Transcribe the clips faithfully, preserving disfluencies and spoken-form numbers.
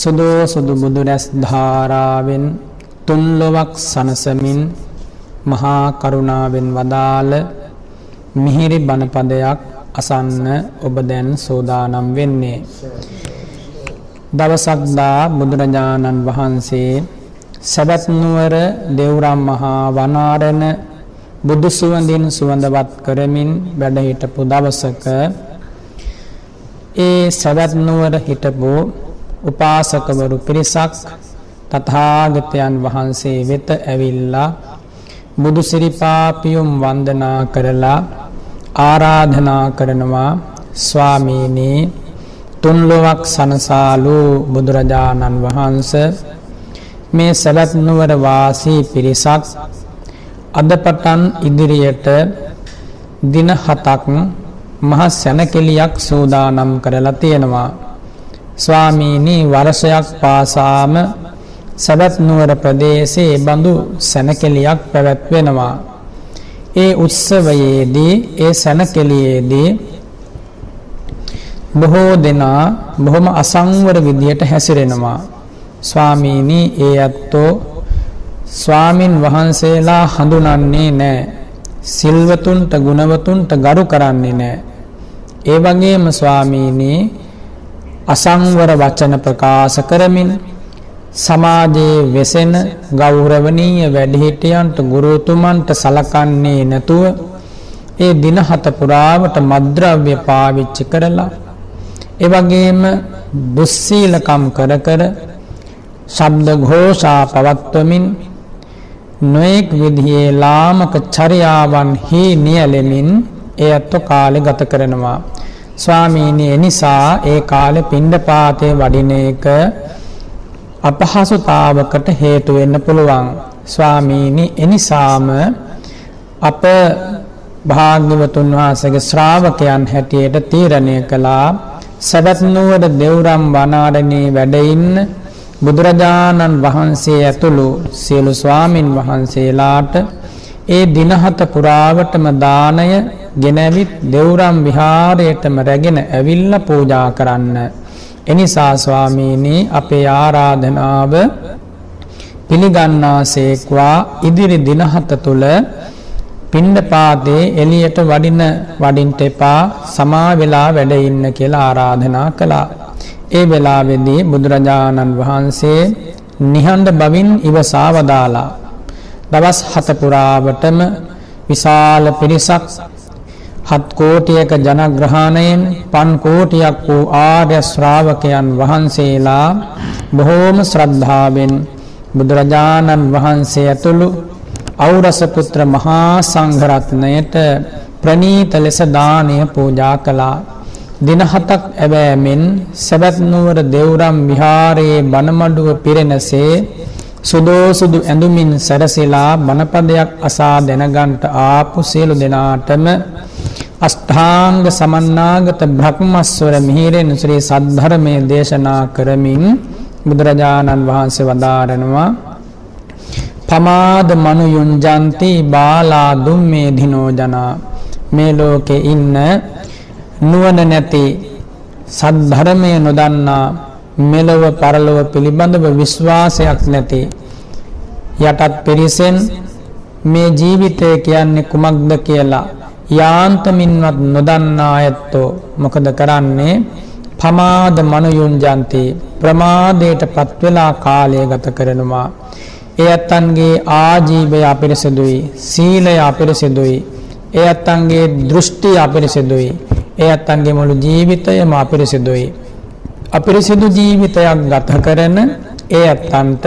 සුදු සුදු බුදු රැස් ධාරාවෙන් තුන් ලොවක් සනසමින් මහා කරුණාවෙන් වදාළ මිහිරි බණපදයක් අසන්න ඔබ දැන් සෝදානම් වෙන්නේ. දවසක් දා බුදුරජාණන් වහන්සේ සවැත් නුවර දෙව්රම් මහා වනාරණ බුදු සුවඳින් සුවඳවත් කරමින් වැඩ හිටපු දවසක ඒ සවැත් නුවර හිටපු උපාසකවරු පිරිසක් තථාගතයන් වහන්සේ වෙත ඇවිල්ලා බුදු සිරිපා පියුම් වන්දනා කරලා ආරාධනා කරනවා, ස්වාමීනි, තුන් ලොවක් සනසාලු බුදුරජාණන් වහන්සේ මේ සවැත් නුවර වාසී පිරිසක් අද පටන් ඉදිරියට දින හතක් මහ සැනකෙලියක් සූදානම් කරලා තියෙනවා. ස්වාමීනි, වර්ෂයක් පාසාම සවැත් නුවර ප්‍රදේශයේ බඳු සැනකෙලියක් පැවැත්වෙනවා. ඒ උත්සවයේදී ඒ සැනකෙලියේදී බොහෝ දෙනා බොහොම අසංවර විදියට හැසිරෙනවා. ස්වාමීනි, ඒ ඇත්තෝ ස්වාමින් වහන්සේලා හඳුනන්නේ නැහැ. සිල්වතුන්ට ගුණවතුන්ට ගරු කරන්නේ නැහැ. ඒ වගේම ස්වාමීනි, අසංවර වචන ප්‍රකාශ කරමින් සමාජයේ වෙසෙන ගෞරවනීය වැඩිහිටියන්ට ගුරුතුමන්ට සලකන්නේ නැතුව ඒ දින හත පුරාවට මත්ද්‍රව්‍ය පාවිච්චි කරලා ඒ වගේම දුස්සීලකම් කර කර ශබ්ද ഘോഷා පවත්වමින් නොඑක් විදිහේ ලාමක චර්යාවන්හි නියැලෙමින් එයත් කාලය ගත කරනවා. ස්වාමීනි, එනිසා ඒ කාලේ පිණ්ඩපාතේ වඩින එක අපහසුතාවකට හේතු වෙන්න පුළුවන්. ස්වාමීනි, එනිසාම අප භාග්‍යවතුන් වහන්සේගේ ශ්‍රාවකයන් හැටියට තීරණය කළා, සවැත් නුවර දෙව්රම් වනාරණේ වැඩ ඉන්න බුදුරජාණන් වහන්සේ ඇතුළු සියලු ස්වාමින් වහන්සේලාට ඒ දින හත පුරාවටම දානය ගෙනවිත් දෙව්රම් විහාරයටම රැගෙන ඇවිල්ලා පූජා කරන්න. එනිසා ස්වාමීනි, අපේ ආරාධනාව පිළිගන්නාසේක්වා ඉදිරි දින හත තුල පිණ්ඩපාතේ එළියට වඩින වඩින්ට එපා, සමා වෙලා වැඩ ඉන්න කියලා ආරාධනා කළා. ඒ වෙලාවේදී බුදුරජාණන් වහන්සේ නිහඬ බවින් ඉවසා වදාලා දවස් හත පුරාවටම විශාල පිරිසක් හත් කෝටියක ජනග්‍රහණයෙන් පන් කෝටියක් වූ ආර්ය ශ්‍රාවකයන් වහන්සේලා බොහෝම ශ්‍රද්ධාවෙන් බුදුරජාණන් වහන්සේ ඇතුළු ඖරස පුත්‍ර මහා සංඝරත්නයට ප්‍රණීත ලෙස දානය පූජා කළා. දින හතක් ඇවෑමෙන් සවැත් නුවර දෙව්රම් විහාරයේ බණමඩුව පිරෙනසේ සුදෝ සුදු ඇඳුමින් සැරසිලා බණපදයක් අසා දැනගන්ට ආපු සියලු දෙනාටම අෂ්ටාංග සමන්නාගත බ්‍රහ්මස්වර මිහිරෙන් ශ්‍රී සද්ධර්මයේ දේශනා කරමින් බුදුරජාණන් වහන්සේ වදාරනවා, පමාද මනු යුංජන්ති බාලා දුම්මේ ධිනෝ ජනා. මේ ලෝකේ ඉන්න නුවණ නැති, සද්ධර්මය නොදන්නා, මෙලොව පරලොව පිළිබඳව විශ්වාසයක් නැති යටත් පිරිසෙන් මේ ජීවිතය කියන්නේ කුමක්ද කියලා යාන්තමින්වත් නොදන්නා ඇත්තෝ මොකද කරන්නේ? පමාද මනුයුංජන්ති, ප්‍රමාදයට පත් වෙලා කාලය ගත කරනවා. ඒ ඇත්තන්ගේ ආජීවය අපිරිසිදුයි, සීලය අපිරිසිදුයි, ඒ ඇත්තන්ගේ දෘෂ්ටි අපිරිසිදුයි, ඒ ඇත්තන්ගේ මුළු ජීවිතයම අපිරිසිදුයි. අපිරිසිදු ජීවිතයක් ගත කරන ඒ ඇත්තන්ට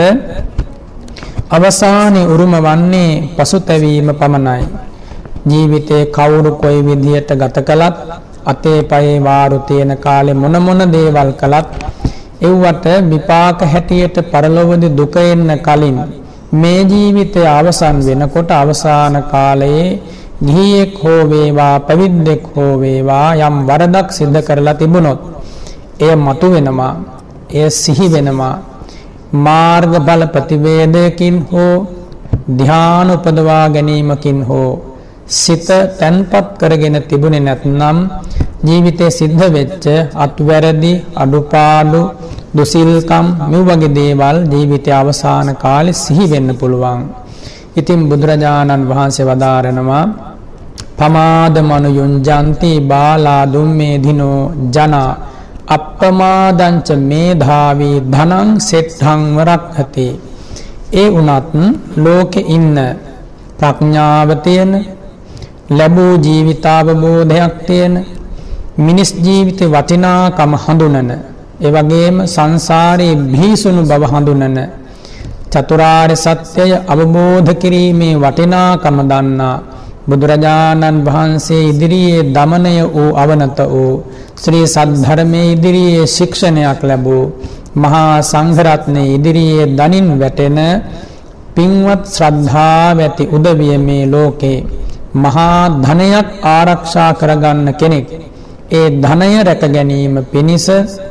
අවසානයේ උරුම වන්නේ පසුතැවීම පමණයි. ජීවිතේ කවුරු කොයි විදියට ගත කළත්, අතේ පයේ වාරු තියෙන කාලේ මොන මොන දේවල් කළත් ඒවට විපාක හැටියට පරලොවදී දුක එන්න කලින් මේ ජීවිතය අවසන් වෙනකොට අවසාන කාලයේ ගිහියෙක් හෝ වේවා පැවිද්දෙක් හෝ වේවා යම් වරදක් සිදු කරලා තිබුණොත් එය මතු වෙනවා, එය සිහි වෙනවා. මාර්ගඵල ප්‍රතිවේදයකින් හෝ ධ්‍යාන උපදවා ගැනීමකින් හෝ සිත තැන්පත් කරගෙන තිබුණේ නැත්නම් ජීවිතේ සිද්ධ වෙච්ච අත්වැරදි, අඩුපාඩු, දුසිල්කම් මේ වගේ දේවල් ජීවිතයේ අවසාන කාලේ සිහි වෙන්න පුළුවන්. ඉතින් බුදුරජාණන් වහන්සේ වදාරනවා පමාද මනුයුංජන්ති බාලා දුම්මේ දිනෝ ජනා අප්පමාදංච මේධාවි ධනං සෙට්ඨං වරක්ඛති. ඒ උනත් ලෝකේ ඉන්න ප්‍රඥාව තියෙන ලැබූ ජීවිතාවබෝධයක් තියෙන මිනිස් ජීවිතේ වටිනාකම හඳුනන ඒ වගේම සංසාරේ භීසුණු බව හඳුනන චතුරාර්ය සත්‍යය අවබෝධ කිරීමේ වටිනාකම දන්නා බුදුරජාණන් වහන්සේ ඉදිරියේ දමනය වූ අවනත වූ ශ්‍රී සද්ධර්මයේ ඉදිරියේ ශික්ෂණයක් ලැබූ මහා සංඝරත්නයේ ඉදිරියේ දනින් වැටෙන පින්වත් ශ්‍රද්ධාව ඇති උදවිය මේ ලෝකේ මහා ධනයක් ආරක්ෂා කරගන්න කෙනෙක් ඒ ධනය රැක ගැනීම පිණිස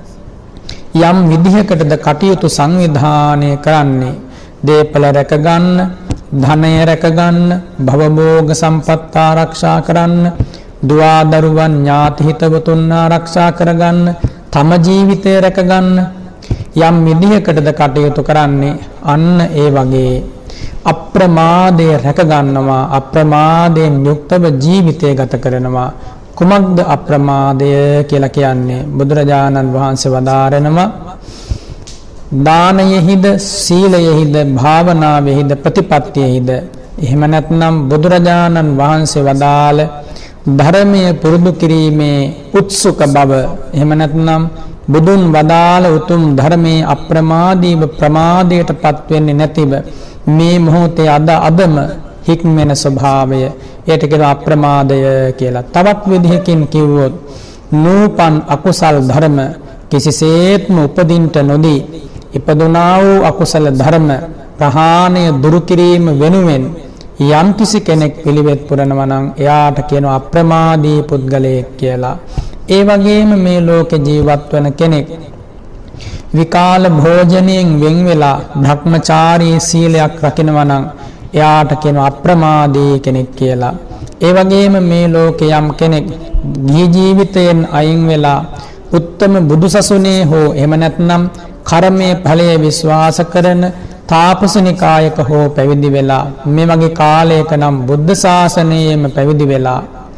යම් විදිහකටද කටයුතු සංවිධානය කරන්නේ දේපල රැක ගන්න ධනය රැක ගන්න භවභෝග සම්පත් ආරක්ෂා කරන්න දුවා දරුවන් ඥාති හිතවතුන් ආරක්ෂා කරගන්න තම ජීවිතය රැක ගන්න යම් විදිහකටද කටයුතු කරන්නේ අන්න ඒ වගේ අප්‍රමාදය රැක ගන්නවා අප්‍රමාදයෙන් යුක්තව ජීවිතය ගත කරනවා. කුමක්ද අප්‍රමාදය කියලා කියන්නේ? බුදුරජාණන් වහන්සේ වදාරනවා දානයෙහිද සීලයෙහිද භාවනාවෙහිද ප්‍රතිපත්තියෙහිද එහෙම නැත්නම් බුදුරජාණන් වහන්සේ වදාළ ධර්මයේ පුරුදු කිරීමේ උත්සුක බව එහෙම නැත්නම් බුදුන් වදාළ උතුම් ධර්මයේ අප්‍රමාදීව ප්‍රමාදයටපත් වෙන්නේ නැතිව මේ මොහොතේ අද අදම හික්මෙන ස්වභාවය ඒට කියන අප්‍රමාදය කියලා. තවත් විදිහකින් කිව්වොත් නූපන් අකුසල් ධර්ම කිසිසේත්ම උපදින්නට නොදී ඉපදුනා වූ අකුසල ධර්ම ප්‍රහාණය දුරු කිරීම වෙනුවෙන් යම් කිසි කෙනෙක් පිළිවෙත් පුරනවා නම් එයාට කියනවා අප්‍රමාදී පුද්ගලයෙක් කියලා. ඒ වගේම මේ ලෝකේ ජීවත් වන කෙනෙක් විකාල භෝජනයෙන් වෙන් වෙලා භ්‍රමචාරී සීලයක් රකිනවා නම් එයාට කියනවා අප්‍රමාදී කෙනෙක් කියලා. ඒ වගේම මේ ලෝකේ යම් කෙනෙක් ගිහි ජීවිතයෙන් අයින් වෙලා උත්තම බුදුසසුනේ හෝ එහෙම නැත්නම් කර්මයේ ඵලයේ විශ්වාස කරන තාපසනිකායක හෝ පැවිදි වෙලා මේ වගේ කාලයක නම් බුද්ධ ශාසනයෙම පැවිදි වෙලා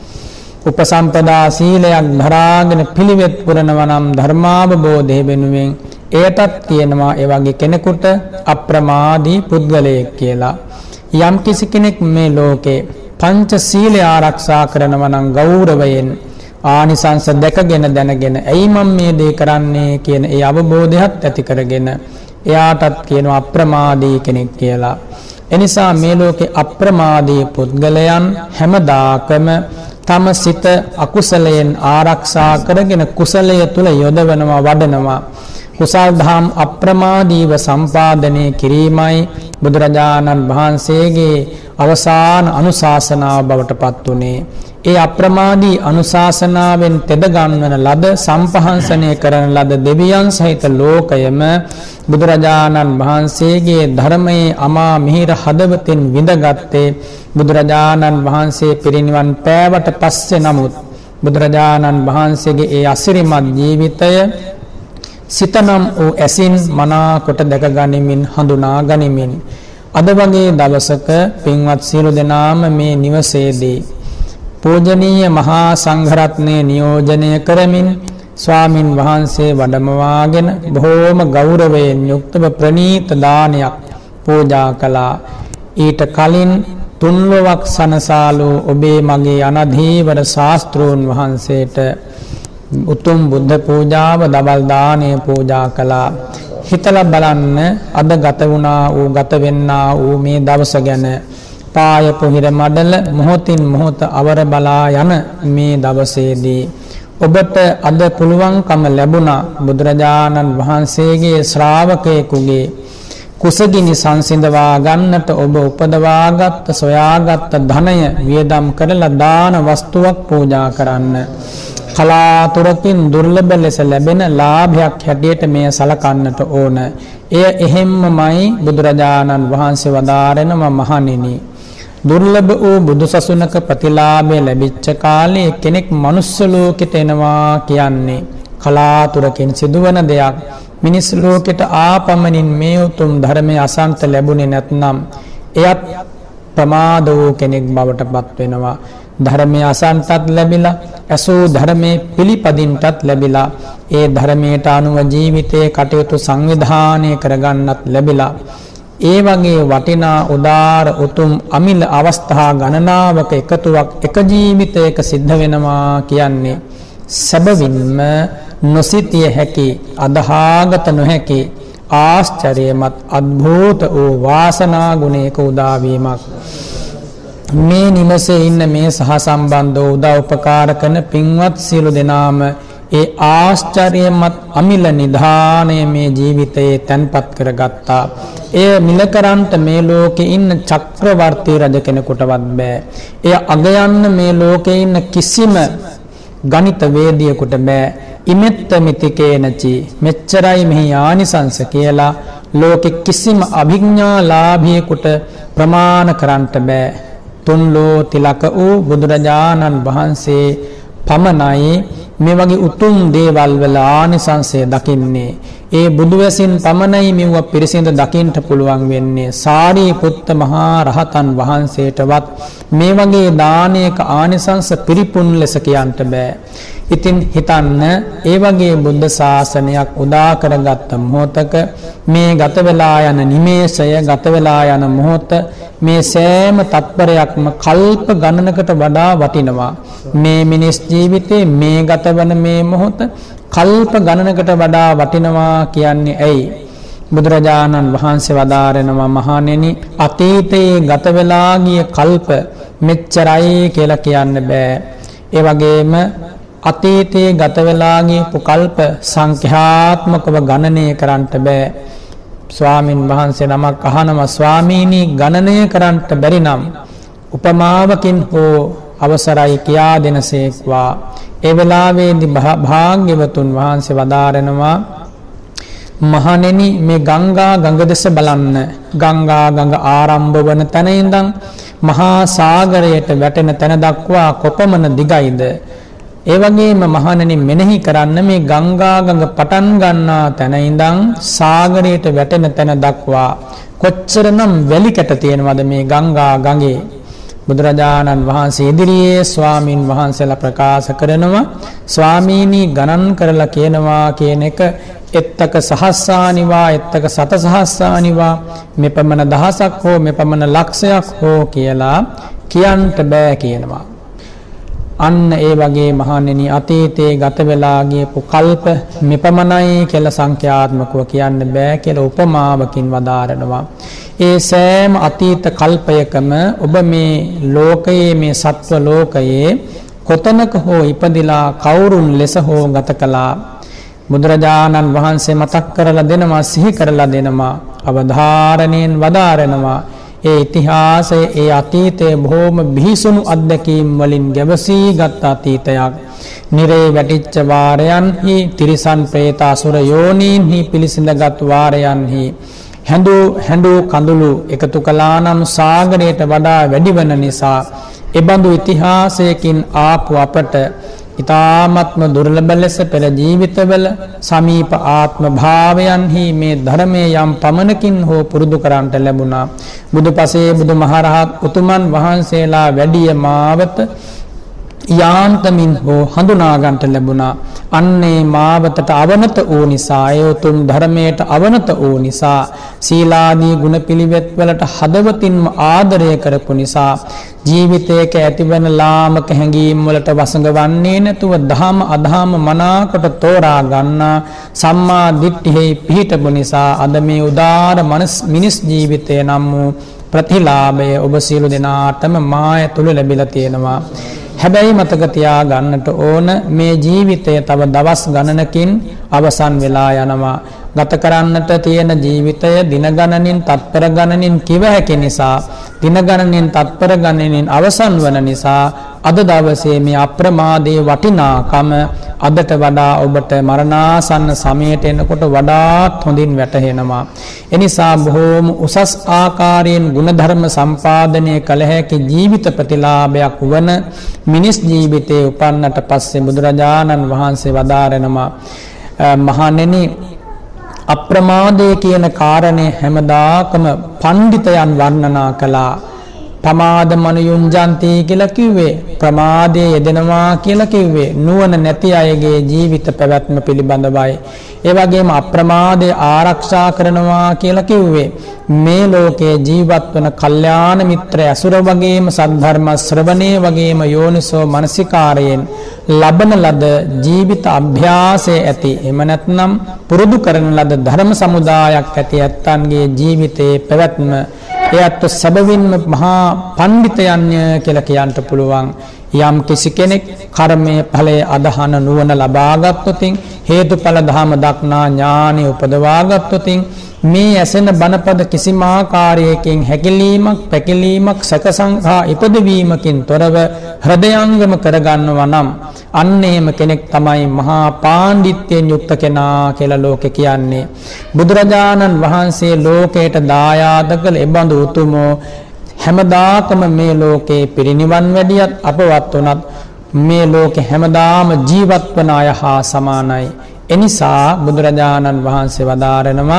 උපසම්පදා සීලයක් ධරාගෙන පිළිවෙත් පුරනවා නම් ධර්මාවබෝධය වෙනුවෙන් එයටත් කියනවා ඒ වගේ කෙනෙකුට අප්‍රමාදී පුද්ගලයෙක් කියලා. යම් කිසි කෙනෙක් මේ ලෝකේ පංච සීලය ආරක්ෂා කරනවා නම් ගෞරවයෙන් ආනිසංස දැකගෙන දැනගෙන ඇයි මම මේ දේ කරන්නේ කියන ඒ අවබෝධයත් ඇති කරගෙන එයාටත් කියනවා අප්‍රමාදී කෙනෙක් කියලා. එනිසා මේ ලෝකේ අප්‍රමාදී පුද්ගලයන් හැමදාකම තම සිත අකුසලයෙන් ආරක්ෂා කරගෙන කුසලය තුල යොදවනවා වඩනවා. කුසල් දහම් අප්‍රමාදීව සම්පාදනය කිරීමයි බුදුරජාණන් වහන්සේගේ අවසාන අනුශාසනාව බවට පත් වුණේ. ඒ අප්‍රමාදී අනුශාසනාවෙන් තෙද ගන්වන ලද සම්පහන්සනය කරන ලද දෙවියන් සහිත ලෝකයම බුදුරජාණන් වහන්සේගේ ධර්මයේ අමා මිහිර හදවතින් විඳගත්තේ බුදුරජාණන් වහන්සේ පිරිනිවන් පෑවට පස්සේ. නමුත් බුදුරජාණන් වහන්සේගේ ඒ අසිරිමත් ජීවිතය සිතනම් වූ ඇසින් මනා කොට දැක ගනිමින් හඳුනා ගනිමින් අද වගේ දවසක පින්වත් සියලු දෙනාම මේ නිවසේදී පූජනීය මහා සංඝරත්නය නියෝජනය කරමින් ස්වාමින් වහන්සේ වඩමවාගෙන බොහෝම ගෞරවයෙන් යුක්තව ප්‍රණීත දානයක් පූජා කළා. ඊට කලින් තුන්ලොවක් සනසාලු ඔබේ මගේ අනධීවර ශාස්ත්‍රූන් වහන්සේට උතුම් බුද්ධ පූජාව දවල් දාණය පූජා කළා. හිතලා බලන්න අද ගත වුණා වූ ගත වෙන්නා වූ මේ දවස ගැන පාය පොහිර මඩල මොහොතින් මොහොත අවර බලා යන මේ දවසේදී ඔබට අද පුළුවන්කම ලැබුණා බුදුරජාණන් වහන්සේගේ ශ්‍රාවකයෙකුගේ කුසගිනි සංසිඳවා ගන්නට ඔබ උපදවාගත් සොයාගත් ධනය වියදම් කරලා දාන වස්තුවක් පූජා කරන්න. කලාතුරකින් දුර්ලභ ලෙස ලැබෙන ලාභයක් හැටියට මෙය සලකන්නට ඕන. එය එහෙම්මමයි බුදුරජාණන් වහන්සේ වදාරනම මහණෙනි. දුර්ලභ වූ බුදුසසුනක ප්‍රතිලාභය ලැබිච්ච කාලේ කෙනෙක් මනුස්ස ලෝකෙට එනවා කියන්නේ කලාතුරකින් සිදුවන දෙයක්. මිනිස් ලෝකෙට ආපමණින් මේ උතුම් ධර්මයේ අසන්ත ලැබුණේ නැත්නම් එයත් ප්‍රමාද වූ කෙනෙක් බවට පත් වෙනවා. ධර්මයේ අසන්තත් ලැබිලා අසෝ ධර්මයේ පිළිපදින්ටත් ලැබිලා ඒ ධර්මයට අනුව ජීවිතයේ කටයුතු සංවිධානය කරගන්නත් ලැබිලා ඒ වගේ වටිනා උදාර උතුම් අමිල අවස්ථා ගණනාවක එකතුවක් එක ජීවිතයක සිද්ධ වෙනවා කියන්නේ සැබවින්ම නොසිතිය හැකි අදහාගත නොහැකි ආශ්චර්යමත් අద్භූත වූ වාසනා ගුණයක උදාවීමක්. මේ නිමසේ ඉන්න මේ සහ සම්බන්ධ උදව් උපකාර කරන පින්වත් සියලු දෙනාම ඒ ආශ්චර්යමත් අමිල නිධානය මේ ජීවිතයේ තැන්පත් කරගත්තා. එය මිලකරන්ට මේ ලෝකේ ඉන්න චක්‍රවර්ති රජ කෙනෙකුටවත් බෑ. එය අගයන්න මේ ලෝකේ ඉන්න කිසිම ගණිත වේදියෙකුට බෑ. ඉමෙත්ත මිතිකේනචි මෙච්චරයි මෙහි ආනිසංස කියලා ලෝකෙ කිසිම අභිඥාලාභියෙකුට ප්‍රමාණ කරන්නට බෑ. තුන් ලෝ තිලක වූ බුදුරජාණන් වහන්සේ පමණයි මේ වගේ උතුම් දේවල් වල ආනිසංසය දකින්නේ. ඒ බුදුවැසින් පමණයි මෙව පිරිසිඳ දකින්නට පුළුවන් වෙන්නේ. සාරිපුත්ත මහා රහතන් වහන්සේටවත් මේ වගේ දානයක ආනිසංස පිරිපුන් ලෙස කියන්නට බෑ. ඉතින් හිතන්න ඒ වගේ බුද්ධ ශාසනයක් උදා කරගත්ත මොහොතක මේ ගත වෙලා යන නිමේෂය ගත වෙලා යන මොහොත මේ සෑම තත්පරයක්ම කල්ප ගණනකට වඩා වටිනවා. මේ මිනිස් ජීවිතේ මේ ගත වන මේ මොහොත කල්ප ගණනකට වඩා වටිනවා කියන්නේ ඇයි? බුදුරජාණන් වහන්සේ වදාරනවා මහණෙනි අතීතයේ ගත වෙලා ගිය කල්ප මෙච්චරයි කියලා කියන්න බෑ. ඒ වගේම අතීතයේ ගත වෙලා ගියපු කල්ප සංඛ්‍යාත්මකව ගණනය කරන්නට බෑ. ස්වාමින් වහන්සේ නමක් අහනවා ස්වාමීනි ගණනය කරන්නට බැරි නම් උපමාවකින් හෝ අවසරයි කියා දෙනසේක්වා. ඒ වෙලාවේදී භාග්‍යවතුන් වහන්සේ වදාරනවා මහණෙනි මේ ගංගා ගඟ දෙස බලන්න. ගංගා ගඟ ආරම්භ වන තැන ඉඳන් මහා සාගරයට වැටෙන තැන දක්වා කොපමණ දිගයිද? ඒ වගේම මහණෙනි මෙනෙහි කරන්න මේ ගංගා ගඟ පටන් ගන්නා තැන ඉඳන් සාගරයට වැටෙන තැන දක්වා කොච්චරනම් වැලි කැට තියෙනවද මේ ගංගා ගඟේ? බුදුරජාණන් වහන්සේ ඉදිරියේ ස්වාමින් වහන්සේලා ප්‍රකාශ කරනවා ස්වාමීනි ගණන් කරලා කියනවා කියන එක එත්තක සහස්සානිවා එත්තක සත සහස්සානිවා මෙපමණ දහසක් හෝ මෙපමණ ලක්ෂයක් හෝ කියලා කියන්නට බෑ කියනවා. අන්න ඒ වගේ මහණෙනි අතීතයේ ගත වෙලා ගියපු කල්ප මෙපමණයි කියලා සංඛ්‍යාත්මකව කියන්න බෑ කියලා උපමාවකින් වදාරනවා. ඒ සෑම අතීත කල්පයකම ඔබ මේ ලෝකයේ මේ සත්ව ලෝකයේ කොතනක හෝ ඉපදිලා කවුරුන් ලෙස හෝ ගත කළා. බුදුරජාණන් වහන්සේ මතක් කරලා දෙනවා සිහි කරලා දෙනවා අවධාරණයෙන් වදාරනවා ඒ ඉතිහාසයේ ඒ අතීතයේ බොහෝම බිහිසුණු අත්දැකීම් වලින් ගැවසී ගත් අතීතයක්. නිරේ වැටිච්ච වාරයන්හි තිරිසන් പ്രേත අසුර යෝනීන්හි පිලිසිඳගත් වාරයන්හි හැඬු හැඬු කඳුළු එකතු කළා නම් සාගරයට වඩා වැඩි වෙන නිසා එබඳු ඉතිහාසයකින් ආපු අපට ඊ타ත්ම දුර්ලභ ලෙස පෙර ජීවිතවල සමීප ආත්ම භාවයන්හි මේ ධර්මයේ යම් පමණකින් හෝ පුරුදු කරන්ට ලැබුණා. බුදුපසේ බුදුමහරහත් උතුමන් වහන්සේලා වැඩිය මාවත යාන්තමින් හෝ හඳුනා ගන්නට ලැබුණා. අන්නේ මාවතට අවනත වූ නිසා ඒ උතුම් ධර්මයට අවනත වූ නිසා සීලාදී ගුණ පිළිවෙත් වලට හදවතින්ම ආදරය කරපු නිසා ජීවිතයක ඇතිවන ලාමක හැඟීම් වලට වසඟවන්නේ නැතුව දහම අදහම මනාකොට තෝරා ගන්නා සම්මා දිට්ඨිෙහි පිහිටපු නිසා අද මේ උදාර මිනිස් ජීවිතය නම් වූ ප්‍රතිලාභය ඔබ සියලු දෙනාටම මාය තුල ලැබිලා තියෙනවා. හැබැයි මතක තියා ගන්නට ඕන මේ ජීවිතය තව දවස් ගණනකින් අවසන් වෙලා යනවා. ගත කරන්නට තියෙන ජීවිතය දින ගණනින් තත්පර ගණනින් කිව හැකි නිසා දින ගණනින් තත්පර ගණනින් අවසන් වන නිසා අද දවසේ මේ අප්‍රමාදයේ වටිනාකම අදට වඩා ඔබට මරණාසන්න සමයට එනකොට වඩාත් හොඳින් වැටහෙනවා. එනිසා බොහෝම උසස් ආකාරයෙන් ගුණධර්ම සම්පාදනය කළ හැකි ජීවිත ප්‍රතිලාභයක් වන මිනිස් ජීවිතයේ උපන්නට පස්සේ බුදුරජාණන් වහන්සේ වදාරනවා මහණෙනි අප්‍රමාදය කියන කාරණේ හැමදාකම පඬිතයන් වර්ණනා කළා. ප්‍රමාද මනුයුංජන්ති කියලා කිව්වේ ප්‍රමාදයේ යෙදෙනවා කියලා කිව්වේ නුවණ නැති අයගේ ජීවිත පැවැත්ම පිළිබඳවයි. ඒ වගේම අප්‍රමාදය ආරක්ෂා කරනවා කියලා කිව්වේ මේ ලෝකයේ ජීවත් වන කල්යාණ මිත්‍ර ඇසුර වගේම සද්ධර්ම ශ්‍රවණේ වගේම යෝනිසෝ මනසිකාරයෙන් ලබන ලද ජීවිත අභ්‍යාසයේ ඇති එම නැත්නම් පුරුදු කරන ලද ධර්ම සමුදායක් ඇති ඇත්තන්ගේ ජීවිතයේ පැවැත්ම එයත් සැබවින්ම මහා පඬිතයන්ය කියලා කියන්න පුළුවන්. යම් කිසි කෙනෙක් කර්මයේ ඵලයේ අදහන නුවණ ලබා ගත්තොතින් හේතුඵල ධම දක්නා ඥානෙ උපදවා ගත්තොතින් මේ ඇසෙන බණපද කිසිම ආකාරයකින් හැකිලීමක් පැකිලීමක් සකසංහා ඉපදවීමකින් තොරව හෘදයාංගම කරගන්නවා නම් අන්නේම කෙනෙක් තමයි මහා පාණ්ඩිත්‍යයෙන් යුක්ත කෙනා කියලා ලෝකේ කියන්නේ. බුදුරජාණන් වහන්සේ ලෝකයට දායාද කළ එබඳු උතුමෝ හැමදාකම මේ ලෝකේ පිරිනිවන් වැඩියත් අපවත් වුණත් මේ ලෝකේ හැමදාම ජීවත් වන අය හා සමානයි. එනිසා බුදුරජාණන් වහන්සේ වදාරනවා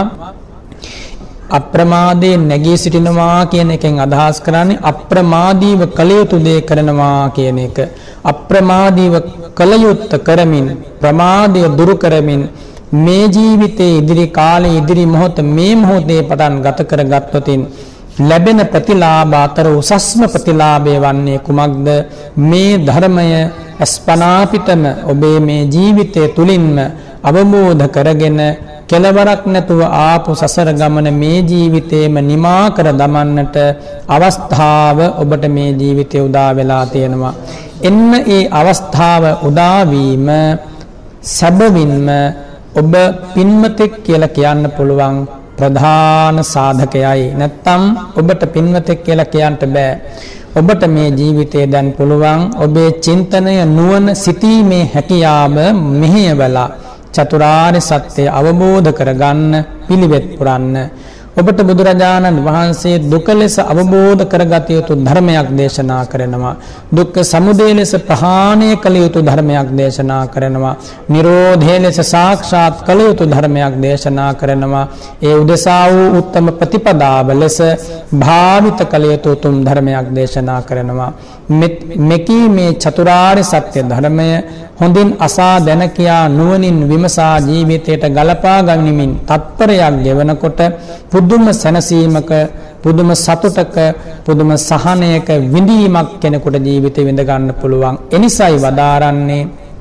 අප්‍රමාදයෙන් නැගී සිටිනවා කියන එකෙන් අදහස් කරන්නේ අප්‍රමාදීව කළ යුතු දේ කරනවා කියන එක. අප්‍රමාදීව කළ යුත්තේ කරමින් ප්‍රමාදය දුරු කරමින් මේ ජීවිතයේ ඉදිරි කාලේ ඉදිරි මොහොත මේ මොහොතේ පටන් ගත කරගත්තොතින් ලැබෙන ප්‍රතිලාභ අතර උසස්ම ප්‍රතිලාභය වන්නේ කුමක්ද? මේ ධර්මය අස්පනා පිටම ඔබේ මේ ජීවිතය තුලින්ම අවබෝධ කරගෙන කෙලවරක් නැතුව ආපු සසර ගමන මේ ජීවිතේම නිමා කර දමන්නට අවස්ථාව ඔබට මේ ජීවිතේ උදා වෙලා තියෙනවා. එන්න ඒ අවස්ථාව උදා වීම සැබවින්ම ඔබ පින්මතෙක් කියලා කියන්න පුළුවන් ප්‍රධාන සාධකයයි. නැත්තම් ඔබට පින්වතෙක් කියලා කියන්න බෑ. ඔබට මේ ජීවිතේ දැන් පුළුවන් ඔබේ චින්තනය නුවණ සිටීමේ හැකියාව මෙහෙයවලා චතුරාර්ය සත්‍ය අවබෝධ කරගන්න පිළිවෙත් පුරන්න. ඔබට බුදුරජාණන් වහන්සේ දුක ලෙස අවබෝධ කරගත යුතු ධර්මයක් දේශනා කරනවා. දුක්ඛ සමුදය ලෙස ප්‍රහාණය කළ යුතු ධර්මයක් දේශනා කරනවා. නිරෝධය ලෙස සාක්ෂාත් කළ යුතු ධර්මයක් දේශනා කරනවා. ඒ උදෙසා වූ උත්තම ප්‍රතිපදාව ලෙස භාවිත කළ යුතු උතුම් ධර්මයක් දේශනා කරනවා. මෙකී මේ චතුරාර්ය සත්‍ය ධර්මය හොඳින් අසා දැන කියා නුවණින් විමසා ජීවිතයට ගලපා ගනිමින් තත්පරයක් ගෙවනකොට පුදුම සැනසීමක පුදුම සතුටක පුදුම සහනයක විඳීමක් කෙනෙකුට ජීවිතේ විඳ ගන්න පුළුවන්. එනිසායි වදාරන්නේ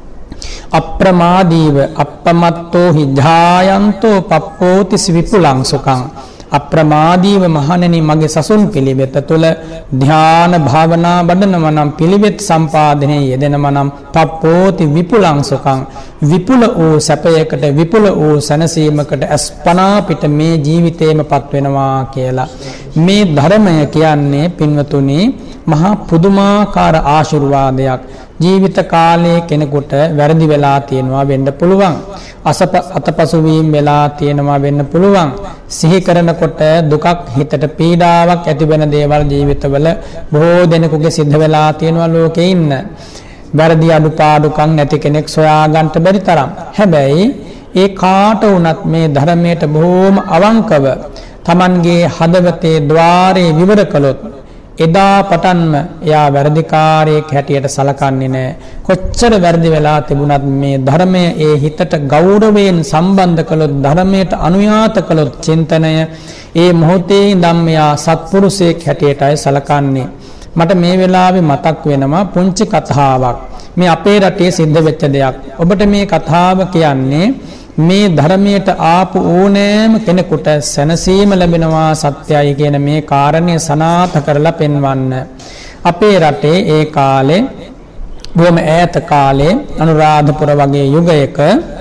අප්‍රමාදීව අප්පමත්තෝ හිජායන්තෝ පප්පෝති විපුලං සුඛං. අප්‍රමාදීව මහණෙනි මගේ සසුන් පිළිවෙත තුළ ධ්‍යාන භාවනා වඩනවා නම් පිළිවෙත් සම්පාදනයේ යෙදෙනවා නම් පප්පෝති විපුලං සුඛං විපුල වූ සැපයකට විපුල වූ සැනසීමකට අස්පනා පිට මේ ජීවිතේමපත් වෙනවා කියලා. මේ ධර්මය කියන්නේ පින්වතුනි මහා පුදුමාකාර ආශිර්වාදයක්. ජීවිත කාලයේ කෙනෙකුට වැරදි වෙලා තියෙනවා වෙන්න පුළුවන්. අසප අතපසු වීම වෙලා තියෙනවා වෙන්න පුළුවන්. සිහි කරනකොට දුකක් හිතට පීඩාවක් ඇති වෙන දේවල් ජීවිතවල බොහෝ දෙනෙකුගේ සිද්ධ වෙලා තියෙනවා ලෝකේ ඉන්න. වැරදි අඩුපාඩුකම් නැති කෙනෙක් සොයා ගන්න බැරි තරම්. හැබැයි ඒ කාට වුණත් මේ ධර්මයට බොහෝම අවංකව Tamanගේ හදවතේ ద్వාරේ විවර කළොත් එදා පටන්ම එයා වැරදිකාරයෙක් හැටියට සලකන්නේ නැහැ. කොච්චර වැරදි වෙලා තිබුණත් මේ ධර්මය ඒ හිතට ගෞරවයෙන් සම්බන්ධ කළොත් ධර්මයට අනුයාත කළොත් චින්තනය ඒ මොහොතේ ඉඳන් මෙයා සත්පුරුෂයෙක් හැටියටයි සලකන්නේ. මට මේ වෙලාවේ මතක් වෙනවා පුංචි කතාවක්. මේ අපේ රටේ සිද්ධ වෙච්ච දෙයක්. ඔබට මේ කතාව කියන්නේ මේ ධර්මයට ආපු ඕනෑම කෙනෙකුට සැනසීම ලැබෙනවා සත්‍යයි කියන මේ කාරණය සනාථ කරලා පෙන්වන්න. අපේ රටේ ඒ කාලේ බොහොම ඈත කාලේ අනුරාධපුර වගේ යුගයක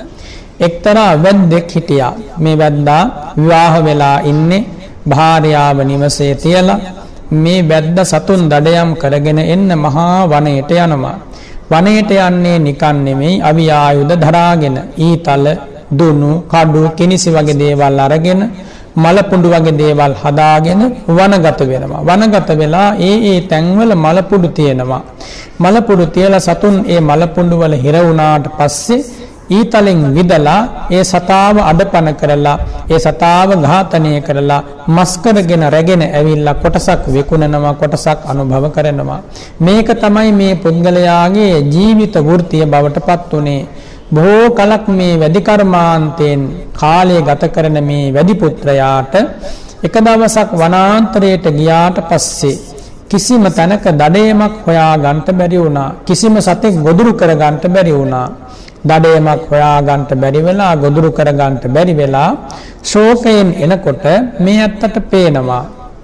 එක්තරා වැද්දෙක් හිටියා. මේ වැද්දා විවාහ වෙලා ඉන්නේ භාර්යාව නිවසේ තියලා මේ වැද්ද සතුන් දඩයම් කරගෙන එන්න මහා වනයේට යනවා. වනයේට යන්නේ නිකන් නෙමෙයි අවි ආයුධ දරාගෙන ඊතල දුනු කඩු කිනිසි වගේ දේවල් අරගෙන මලපුඩු වගේ දේවල් හදාගෙන වනගත වෙනවා. වනගත වෙලා ඒ ඒ තැන්වල මලපුඩු තියෙනවා. මලපුඩු තියලා සතුන් ඒ මලපුඩු වල හිර වුණාට පස්සේ ඊතලෙන් විදලා ඒ සතාව අඩපණ කරලා ඒ සතාව ඝාතනය කරලා මස් කරගෙන රැගෙන ඇවිල්ලා කොටසක් විකුණනවා කොටසක් අනුභව කරනවා. මේක තමයි මේ පුද්ගලයාගේ ජීවිත වෘත්තිය බවට පත් උනේ. බොහෝ කලක් මේ වැඩි කර්මාන්තයෙන් කාලය ගත කරන මේ වැඩි පුත්‍රයාට එක දවසක් වනාන්තරයට ගියාට පස්සේ කිසිම තැනක දඩයමක් හොයා ගන්නට බැරි වුණා. කිසිම සතෙක් ගොදුරු කර ගන්නට බැරි වුණා. දඩයමක් හොයා ගන්නට බැරි වෙලා ගොදුරු කර ගන්නට බැරි වෙලා ශෝකයෙන් එනකොට මේ අත්තට පේනවා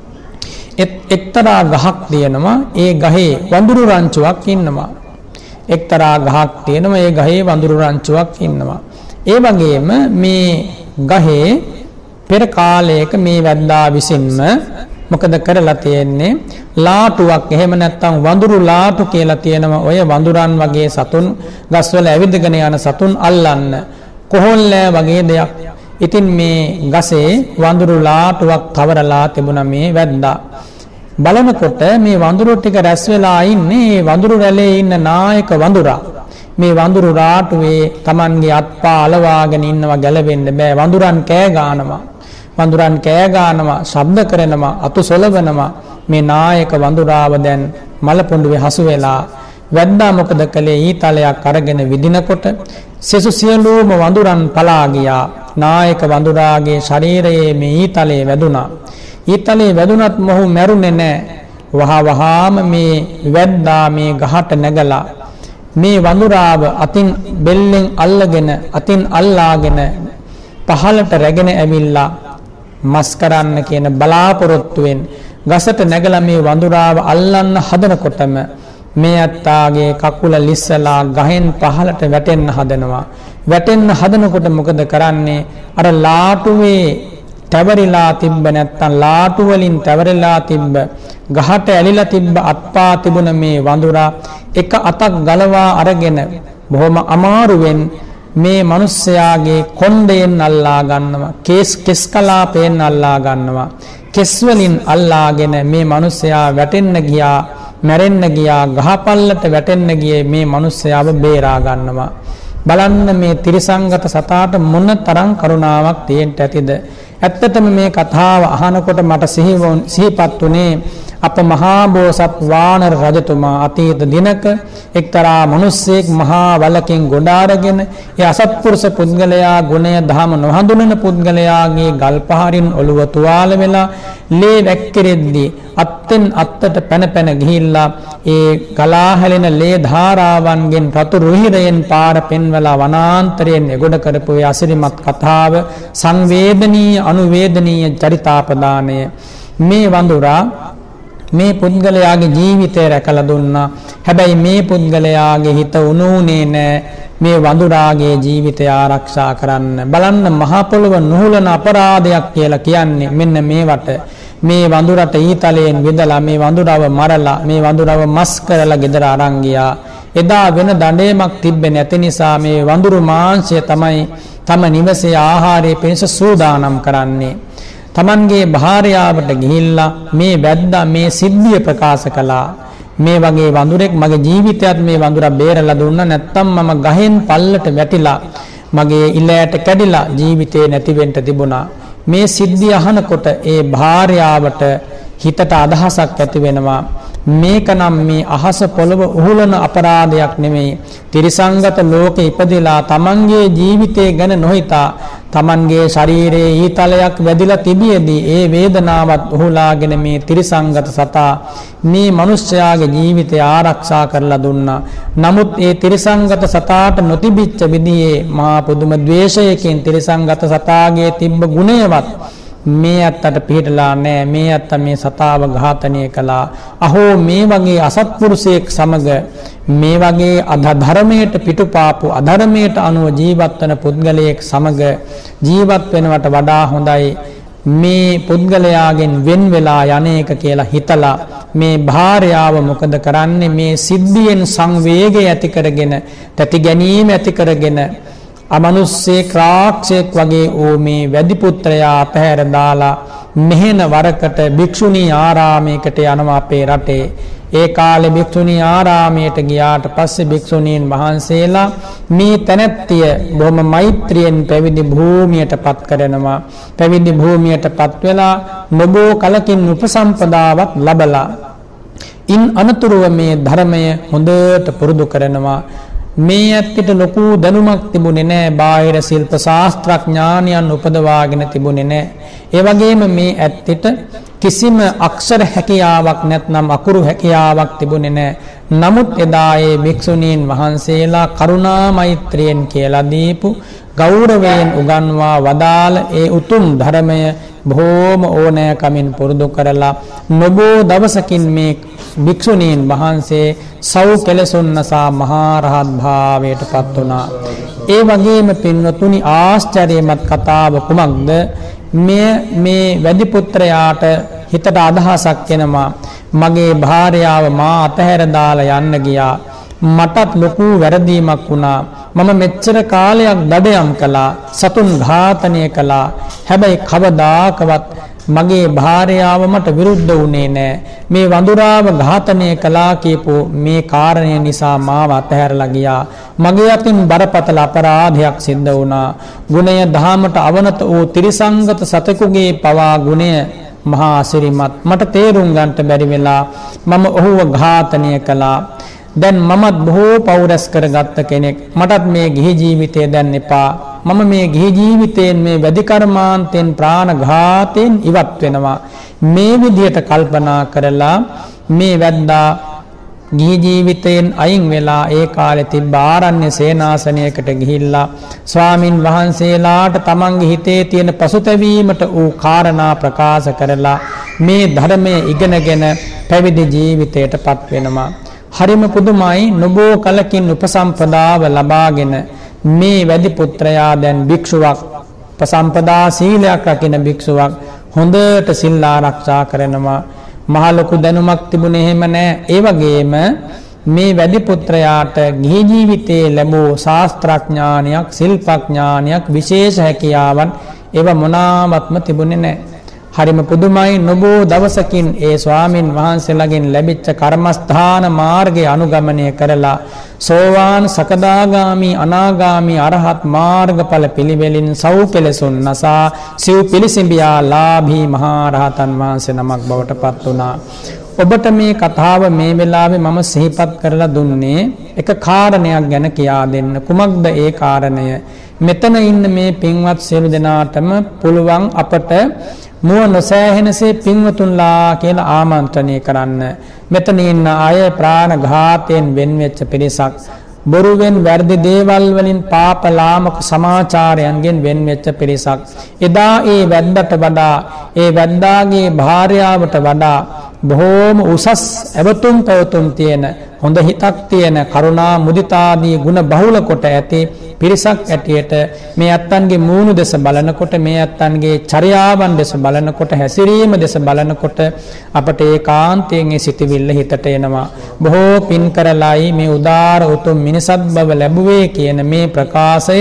එක්තරා ගහක් තියෙනවා. ඒ ගහේ වඳුරු රංචුවක් ඉන්නවා. එක්තරා ගහක් තියෙනවා. ඒ ගහේ වඳුරු රංචුවක් ඉන්නවා. ඒ වගේම මේ ගහේ පෙර කාලයක මේ වැද්දා විසින්ම මොකද කරලා තියෙන්නේ ලාටුවක් එහෙම නැත්නම් වඳුරු ලාටු කියලා තියෙනවා. ඔය වඳුරන් වගේ සතුන් ගස්වල ඇවිදගෙන යන සතුන් අල්ලන්න කොහොල්ලෑ වගේ දෙයක්. ඉතින් මේ ගසේ වඳුරු ලාටුවක් තවරලා තිබුණා මේ වැද්දා. බලනකොට මේ වඳුරු ටික රැස් වෙලා ඉන්නේ වඳුරු රැළේ ඉන්න නායක වඳුරා. මේ වඳුරු රාටුවේ Tamanගේ අත්පා අලවාගෙන ඉන්නවා ගැලවෙන්න බෑ. වඳුරන් කෑ ගානවා. වඳුරන් කෑ ගානවා, ශබ්ද කරනවා, අතු සොලවනවා. මේ නායක වඳුරාව දැන් මලපොඬුවේ හසු වෙලා වැද්දා මොකද කළේ? ඊතලයක් අරගෙන විදිනකොට සෙසු සියලුම වඳුරන් පලා ගියා. නායක වඳුරාගේ ශරීරයේ මේ ඊතලේ වැදුනා. ඊතලේ වැදුනත් මොහු මැරුණේ නැහැ. වහ වහාම මේ වැද්දා මේ ගහට නැගලා මේ වඳුරාව අතින් බෙල්ලෙන් අල්ලගෙන අතින් අල්ලාගෙන පහළට රැගෙන ඇවිල්ලා මස් කරන්න කියන බලාපොරොත්තුවෙන් ගසට නැගලා මේ වඳුරාව අල්ලන්න හදනකොටම මේ අත්තාගේ කකුල ලිස්සලා ගහෙන් පහළට වැටෙන්න හදනවා. වැටෙන්න හදනකොට මොකද කරන්නේ? අර ලාටුවේ තැවරිලා තිබ්බ නැත්තම් ලාටු වලින් තැවරිලා තිබ්බ ගහට ඇලිලා තිබ්බ අත්පා තිබුණ මේ වඳුරා එක අතක් ගලවා අරගෙන බොහොම අමාරුවෙන් මේ මිනිස්යාගේ කොණ්ඩයෙන් අල්ලා ගන්නවා. කේස් කෙස් කලාපයෙන් අල්ලා ගන්නවා. කෙස් වලින් අල්ලාගෙන මේ මිනිස්යා වැටෙන්න ගියා, මැරෙන්න ගියා, ගහපල්ලට වැටෙන්න ගියේ මේ මිනිස්යාව බේරා ගන්නවා. බලන්න මේ ත්‍රිසංගත සතාට මොන තරම් කරුණාවක් තියෙන්න ඇතිද? ඇත්තටම මේ කතාව අහනකොට මට සිහිපත් උනේ අප මහා බෝසත් වානර රජතුමා අතීත දිනක එක්තරා මිනිසෙක් මහා වලකින් ගොඩ අරගෙන ඒ අසත්පුරුෂ පුද්ගලයා ගුණය දහම නොහඳුනන පුද්ගලයාගේ ගල් පහරින් ඔළුව තුවාල වෙලා ලේ වැක්කිරෙද්දී අත්ෙන් අත්තට පැන පැන ගිහිල්ලා ඒ ගලා හැලෙන ලේ ධාරාවන්ගෙන් රතු රුහිරයෙන් පාර පෙන්වලා වනාන්තරයෙන් එගොඩ කරපු ඒ අසිරිමත් කතාව සංවේදනීය අනුවේදනීය චරිතාපදානය. මේ වඳුරා මේ පුද්ගලයාගේ ජීවිතය රැකලා දුන්නා. හැබැයි මේ පුද්ගලයාගේ හිත උණුනේ නැහැ මේ වඳුරාගේ ජීවිතය ආරක්ෂා කරන්න. බලන්න මහා පොළොව නුහුලන අපරාධයක් කියලා කියන්නේ මෙන්න මේවට. මේ වඳුරට ඊතලයෙන් විදලා මේ වඳුරව මරලා මේ වඳුරව මස් කරලා ගෙදර අරන් ගියා. එදා වෙන දඬේමක් තිබෙන්නේ නැති නිසා මේ වඳුරු මාංශය තමයි තම නිවසේ ආහාරයේ පිණිස සූදානම් කරන්නේ. තමන්ගේ භාර්යාවට ගිහිල්ලා මේ වැද්දා මේ සිද්ධිය ප්‍රකාශ කළා. මේ වගේ වඳුරෙක් මගේ ජීවිතයත් මේ වඳුරා බේරලා දුන්නා. නැත්තම් මම ගහෙන් පල්ලට වැටිලා මගේ ඉලයට කැඩිලා ජීවිතේ නැති වෙන්න තිබුණා. මේ සිද්ධිය අහනකොට ඒ භාර්යාවට හිතට අදහසක් ඇති වෙනවා. මේකනම් මේ අහස පොළව උහුලන අපරාධයක් නෙමෙයි. ත්‍රිසංගත ලෝකේ ඉපදෙලා තමන්ගේ ජීවිතය ගැන නොහිතා තමන්ගේ ශරීරයේ ඊතලයක් වැදිලා තිබියදී ඒ වේදනාවත් උහුලාගෙන මේ ත්‍රිසංගත සතා මේ මිනිස්යාගේ ජීවිතය ආරක්ෂා කරලා දුන්නා. නමුත් ඒ ත්‍රිසංගත සතාට නොතිබිච්ච විදිහේ මහා පුදුම ද්වේෂයකින් ත්‍රිසංගත සතාගේ තිබ්බ ගුණයවත් මේ අත්තට පිළිටලා නැහැ. මේ අත්ත මේ සතාව ඝාතනය කළා. අහෝ මේ වගේ අසත්පුරුෂයෙක් සමග මේ වගේ අධර්මයට පිටුපාපු අධර්මයට අනුව ජීවත් වන පුද්ගලයෙක් සමග ජීවත් වෙනවට වඩා හොඳයි මේ පුද්ගලයාගෙන් වෙන් වෙලා යන්නේක කියලා හිතලා මේ භාර්යාව මොකද කරන්නේ? මේ සිද්ධියෙන් සංවේගය ඇති කරගෙන තැති ගැනීම ඇති කරගෙන අමනුෂ්‍යෙක් රාක්ෂයෙක් වගේ ඕ මේ වැඩි පුත්‍රයා අතහැර දාලා මෙහෙන වරකට භික්ෂුණී ආරාමයකට යනවා අපේ රටේ. ඒ කාලේ භික්ෂුණී ආරාමයට ගියාට පස්සේ භික්ෂුණීන් වහන්සේලා මේ තැනැත්තිය බොහොම මෛත්‍රියෙන් පැවිදි භූමියට පත් කරනවා. පැවිදි භූමියට පත් වෙලා නොබෝ කලකින් උපසම්පදාවක් ලබලා ඉන් අනතුරුව මේ ධර්මය හොඳට පුරුදු කරනවා. මේ ඇත්තට ලොකු දැනුමක් තිබුණේ නැහැ. බාහිර ශිල්ප ශාස්ත්‍රඥානයන් උපදවාගෙන තිබුණේ නැහැ. ඒ වගේම මේ ඇත්තට කිසිම අක්ෂර හැකියාවක් නැත්නම් අකුරු හැකියාවක් තිබුණේ නැහැ. නමුත් එදා ඒ භික්ෂුණීන් වහන්සේලා කරුණා මෛත්‍රියෙන් කියලා දීපු ගෞරවයෙන් උගන්වා වදාළ ඒ උතුම් ධර්මය බොහෝම ඕනෑකමින් පුරුදු කරලා නොබෝ දවසකින් මේ භික්ෂුණීන් වහන්සේ සව් කෙලසුන් නසා මහා රහත් භාවයට පත් වුණා. ඒ වගේම පින්වතුනි ආශ්චර්යමත් කතාව කුමක්ද? මේ මේ වැඩි පුත්‍රයාට හිතට අදහසක් එනවා. මගේ භාර්යාව මා අතහැර දාලා යන්න ගියා. මටත් ලොකු වැරදීමක් වුණා. මම මෙච්චර කාලයක් දඩයම් කළා, සතුන් ඝාතනය කළා. හැබැයි කවදාකවත් මගේ භාර්යාව මට විරුද්ධ වුණේ නැහැ. මේ වඳුරාව ඝාතනය කළා කියපු මේ කාරණය නිසා මාව අතහැරලා ගියා. මගේ අතින් බරපතල අපරාධයක් සිද්ධ වුණා. ගුණය දහමට අවනත වූ ත්‍රිසංගත සතෙකුගේ පවා ගුණය මහා අසිරිමත්. මට තේරුම් ගන්නට බැරි වෙලා මම ඔහුව ඝාතනය කළා. දැන් මමත් බොහෝ පෞරස් කරගත්ත කෙනෙක්. මටත් මේ ගිහි ජීවිතය දැන් එපා. මම මේ ගිහි ජීවිතයෙන් මේ වැඩි කර්මාන්තෙන් ප්‍රාණඝාතයෙන් ඉවත් වෙනවා. මේ විදිහට කල්පනා කරලා මේ වැද්දා ගිහි ජීවිතයෙන් අයින් වෙලා ඒ කාලේ තිබ්බ ආරණ්‍ය සේනාසනයකට ගිහිල්ලා ස්වාමින් වහන්සේලාට තමන්ගේ හිතේ තියෙන පසුතැවීමට ඌ කාරණා ප්‍රකාශ කරලා මේ ධර්මයේ ඉගෙනගෙන පැවිදි ජීවිතයටපත් වෙනවා. හරිම පුදුමයි. නොබෝ කලකින් උපසම්පදාව ලබාගෙන මේ වැඩි පුත්‍රයා දැන් භික්ෂුවක්, උපසම්පදා සීලයක් රකින භික්ෂුවක්, හොඳට සිල් ආරක්ෂා කරනවා. මහ ලොකු දැනුමක් තිබුණේ එහෙම නැහැ. ඒ වගේම මේ වැඩි පුත්‍රයාට ගිහි ජීවිතයේ ලැබූ ශාස්ත්‍රඥානයක්, ශිල්පඥානයක්, විශේෂ හැකියාවන් ඒව මොනවාත්ම තිබුණේ නැහැ. හරිම පුදුමයි. නොබෝ දවසකින් ඒ ස්වාමින් වහන්සේලාගෙන් ලැබිච්ච කර්මස්ථාන මාර්ගය අනුගමනය කරලා සෝවාන්, සකදාගාමි, අනාගාමි, අරහත් මාර්ගඵල පිළිවෙලින් සව් කෙලසුන් නසා සිව් පිළිසිඹියා ලාභී මහා රහතන් වහන්සේ නමක් බවට පත් වුණා. ඔබට මේ කතාව මේ වෙලාවේ මම සිහිපත් කරලා දුන්නේ එක කාරණයක් ගැන කියා දෙන්න. කුමක්ද ඒ කාරණය? මෙතන ඉන්න මේ පින්වත් සියලු දෙනාටම පුළුවන් අපට මුව නොසෑහෙනසේ පින්වතුන්ලා කියලා ආමන්ත්‍රණය කරන්න. මෙතන ඉන්න අය ප්‍රාණඝාතයෙන් වෙන් වෙච්ච පිරිසක්, බොරුවෙන් වැරදි දේවල් වලින් පාප ලාමක සමාචාරයන්ගෙන් වෙන් වෙච්ච පිරිසක්. එදා ඒ වැද්දට වඩා, ඒ වැද්දාගේ භාර්යාවට වඩා බොහෝම උසස් ඇවතුම් පැවතුම් තියෙන, හොඳ හිතක් තියෙන, කරුණා මුදිතාදී ගුණ බහුල කොට ඇති පිරිසක් ඇටියට මේ අත්තන්ගේ මූණු දෙස බලනකොට, මේ අත්තන්ගේ චර්යාවන් දෙස බලනකොට, හැසිරීම දෙස බලනකොට අපට ඒකාන්තයෙන් ඒ සිටිවිල්ල හිතට එනවා. බොහෝ පින් කරලයි මේ උදාර උතුම් මිනිසත් බව ලැබුවේ කියන මේ ප්‍රකාශය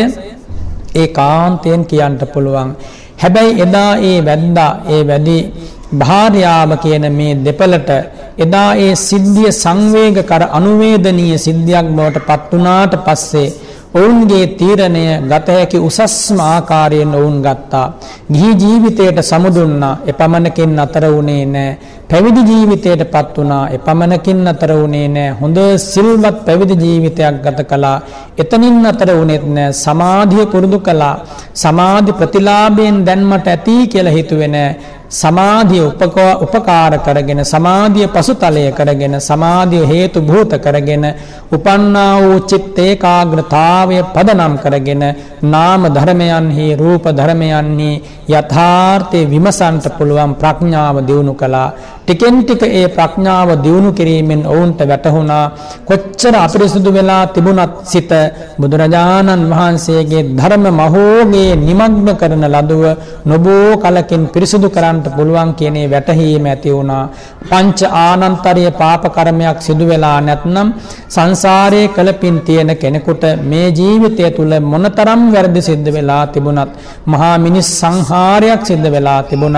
ඒකාන්තයෙන් කියන්න පුළුවන්. හැබැයි එදා ඒ වැද්දා, ඒ වැඩි භාර්යාව කියන මේ දෙපළට එදා ඒ සිද්ධිය සංවේග කර අනුවේදනීය සිද්ධියක් බවට පත් වුණාට පස්සේ ඔවුන්ගේ තීරණය ගත හැකි උසස්ම ආකාරයෙන් ඔවුන් ගත්තා. ගිහි ජීවිතයට සමුදුන්නා, එපමණකින් අතර වුණේ නැහැ. පැවිදි ජීවිතයට පත් වුණා, එපමණකින් අතර වුණේ නැහැ. හොඳ සිල්වත් පැවිදි ජීවිතයක් ගත කළා, එතනින් අතර වුණෙත් නැහැ. සමාධිය පුරුදු කළා. සමාධි ප්‍රතිලාභයෙන් දැන් මට ඇති කියලා හිතුවේ නැහැ. සමාධිය උපකාර කරගෙන, සමාධිය පසුතලය කරගෙන, සමාධිය හේතු භූත කරගෙන උපන්නා වූ චිත්ත ඒකාග්‍රතාවය පදනම් කරගෙන නාම ධර්මයන්හි, රූප ධර්මයන්හි යථාර්ථය විමසන්ට පුළුවන් ප්‍රඥාව දියුණු කළා. ටිකෙන් ටික ඒ ප්‍රඥාව දියුණු කිරීමෙන් ඔවුන්ට වැටහුණා කොච්චර අපිරිසුදු වෙලා තිබුණත් සිත බුදුරජාණන් වහන්සේගේ ධර්ම මහෝගේ නිමග්න කරන ලදුව නොබෝ කලකින් පිරිසුදු කරන්නට පුළුවන් කියන වැටහීම ඇති වුණා. පංච ආනන්තරීය පාප කර්මයක් සිදු වෙලා නැත්නම් සංසාරයේ කලපින් තියෙන කෙනෙකුට මේ ජීවිතය තුළ මොනතරම් වැරදි සිද්ධ වෙලා තිබුණත්, මහා මිනිස් සංහාරයක් සිද්ධ වෙලා තිබුණත්,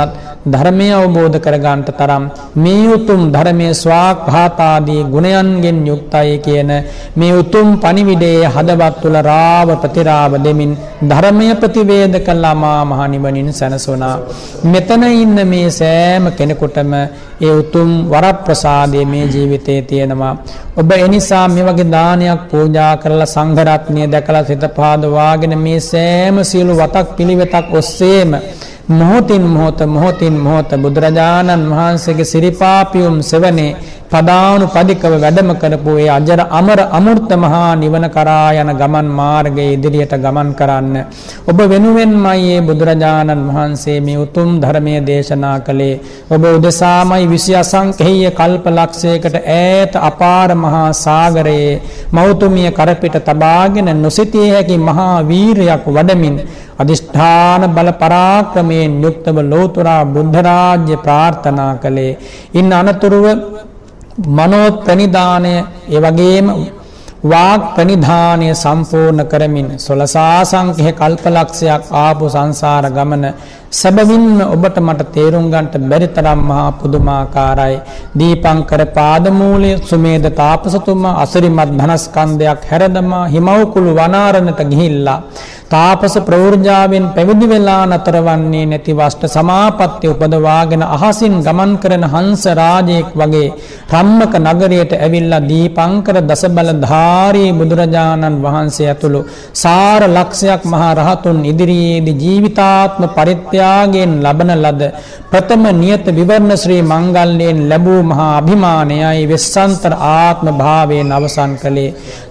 ධර්මය අවබෝධ කරගන්නට තරම් මේ උතුම් ධර්මයේ ස්වාක්ඛාතාදී ගුණයන්ගෙන් යුක්තයි කියන මේ උතුම් පණිවිඩයේ හදවත් තුල රාව ප්‍රතිරාව දෙමින් ධර්මය ප්‍රතිවේද කළා මා මහ නිවනින් සැනසුණා. මෙතන ඉන්න මේ සෑම කෙනෙකුටම ඒ උතුම් වරප්‍රසාදයේ මේ ජීවිතයේ තියෙනවා. ඔබ එනිසා මේ වගේ දානයක් පූජා කරලා සංඝ රත්නය දැකලා සිත පහදවාගෙන මේ සෑම සියලු වතක් පිළිවෙතක් ඔස්සේම මොහොතින් මොහොත මොහොතින් මොහොත බුදුරජාණන් වහන්සේගේ සිරිපාපියුම් සෙවනේ පදානුපදිකව වැඩම කරපු ඒ අජර අමර අමෘත මහා නිවන කරා යන ගමන් මාර්ගයේ ඉදිරියට ගමන් කරන්න ඔබ වෙනුවෙන්මයි මේ බුදුරජාණන් වහන්සේ මේ උතුම් ධර්මයේ දේශනා කළේ. ඔබ උදෙසාමයි විසි අසංඛේය කල්ප ලක්ෂයකට ඈත අපාර මහා සාගරයේ මෞතුමිය කරපිට තබාගෙන නොසිතිය හැකි මහා වීරයක් වඩමින් අදිෂ්ඨාන බල පරාක්‍රමයෙන් යුක්තව ලෝතුරා බුද්ධ රාජ්‍ය ප්‍රාර්ථනා කළේ. ඉන් අනතුරුව මනෝ ප්‍රනිධානය ඒ වගේම වාග් ප්‍රනිධානය සම්පූර්ණ කරමින් සොළසාසංඛ්‍ය කල්පලක්ෂයක් ආපු සංසාර ගමන සැබවින්ම ඔබට මට තේරුම් ගන්නට බැරි තරම් මහා පුදුමාකාරයි. දීපංකර පාදමූලයේ සුමේද තාපසතුමා අසිරිමත් ධනස්කන්ධයක් හැරදමා හිමවකුළු වනාරණට ගිහිල්ලා තාපස ප්‍රවෘජාවෙන් පැවිදි වෙලා නතර වන්නේ නැති වෂ්ට සමාපත්තිය උපදවාගෙන අහසින් ගමන් කරන හංස රාජයෙක් වගේ රම්මක නගරයට ඇවිල්ලා දීපංකර දසබලධාරී බුදුරජාණන් වහන්සේ ඇතුළු සාර ලක්ෂයක් මහා රහතුන් ඉදිරියේදී ජීවිතාත්ම පරිත්‍යාගයෙන් ලබන ලද ප්‍රථම නියත විවරණ ශ්‍රී මංගල්‍යයෙන් ලැබූ මහා අභිමානයයි වෙස්සන්තර ආත්ම භාවයෙන් අවසන් කළේ.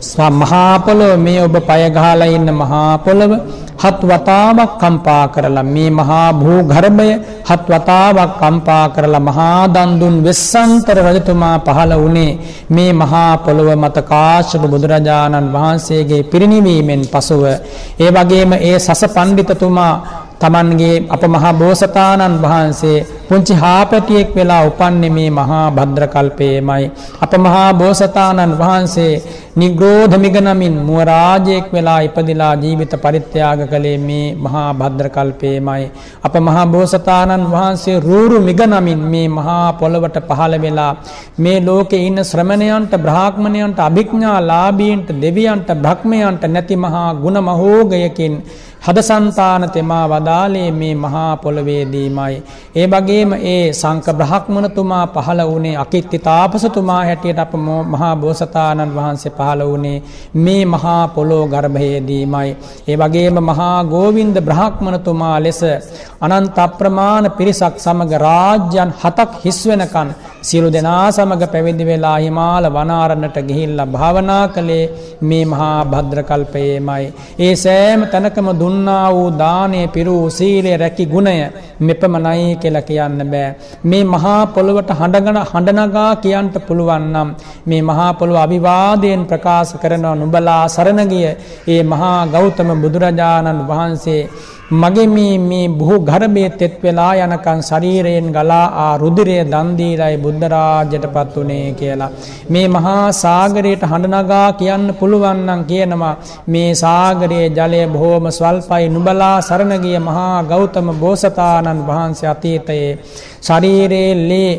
මහා පොළොව මේ ඔබ පය ගහලා ඉන්න මහා පොළොව හත් වතාවක් කම්පා කරලා මේ මහා භූගර්භය හත් වතාවක් කම්පා කරලා මහා දන් දුන් වෙස්සන්තර රජතුමා පහළ වුණේ මේ මහා පොළොව මත කාශ්‍යප බුදුරජාණන් වහන්සේගේ පිරිනිවීමෙන් පසුව. ඒ වගේම ඒ සස පණ්ඩිතතුමා තමන්ගේ අප මහා බෝසතාණන් වහන්සේ පුංචි හාපැටියෙක් වෙලා උපන්නේ මේ මහා භද්‍ර කල්පයේමයි. අප මහා බෝසතාණන් වහන්සේ නිග්‍රෝධ මිගනමින් මුව රාජයෙක් වෙලා ඉපදිලා ජීවිත පරිත්‍යාග කළේ මේ මහා භද්‍ර කල්පයේමයි. අප මහා බෝසතාණන් වහන්සේ රූරු මිගනමින් මේ මහා පොළවට පහළ වෙලා මේ ලෝකේ ඉන්න ශ්‍රමණයන්ට බ්‍රාහ්මණයන්ට අභිඥාලාභීන්ට දෙවියන්ට බ්‍රහ්මයන්ට නැති මහා ගුණ මහෝගයකින් හදසන්තාන තෙමා වදාලේ මේ මහා පොළවේදීමයි. ඒ වගේම ඒ සංක බ්‍රහ්මණතුමා පහළ වුණේ අකිත්ති තාපසතුමා හැටියට අප මහා බෝසතාණන් වහන්සේ පහළ වුණේ මේ මහා පොළොව ගර්භයේදීමයි. ඒ වගේම මහා ගෝවින්ද බ්‍රහ්මණතුමා ලෙස අනන්ත අප්‍රමාණ පිරිසක් සමග රාජ්‍යයන් හතක් හිස් වෙනකන් සියලු දෙනා සමග පැවිදි වෙලා හිමාල වනාරණට ගිහිල්ලා භාවනා කළේ මේ මහා භද්‍ර කල්පයේමයි. ඒ සෑම තැනකම දුන්නා වූ දානයේ පිරූ සීලයේ රැකි ගුණය මෙපමණයි කියලා කියන්න බෑ. මේ මහා පොළොවට හඬගෙන හඬනගා කියන්න පුළුවන් නම් මේ මහා පොළොව අවිවාදයෙන් ප්‍රකාශ කරනවා නුඹලා සරණ ගිය ඒ මහා ගෞතම බුදුරජාණන් වහන්සේ මගේ මේ මේ බොහෝ ගර්භයේ තෙත් වෙලා යනකන් ශරීරයෙන් ගලා ආ රුධිරය දන් දීලායි බුද්ධ රාජ්‍යයටපත් උනේ කියලා. මේ මහා සාගරයට හඬ නගා කියන්න පුළුවන් නම් කියනවා මේ සාගරයේ ජලය බොහොම ස්වල්පයි නුඹලා සරණ ගිය මහා ගෞතම බෝසතාණන් වහන්සේ අතීතයේ ශරීරයේ ලේ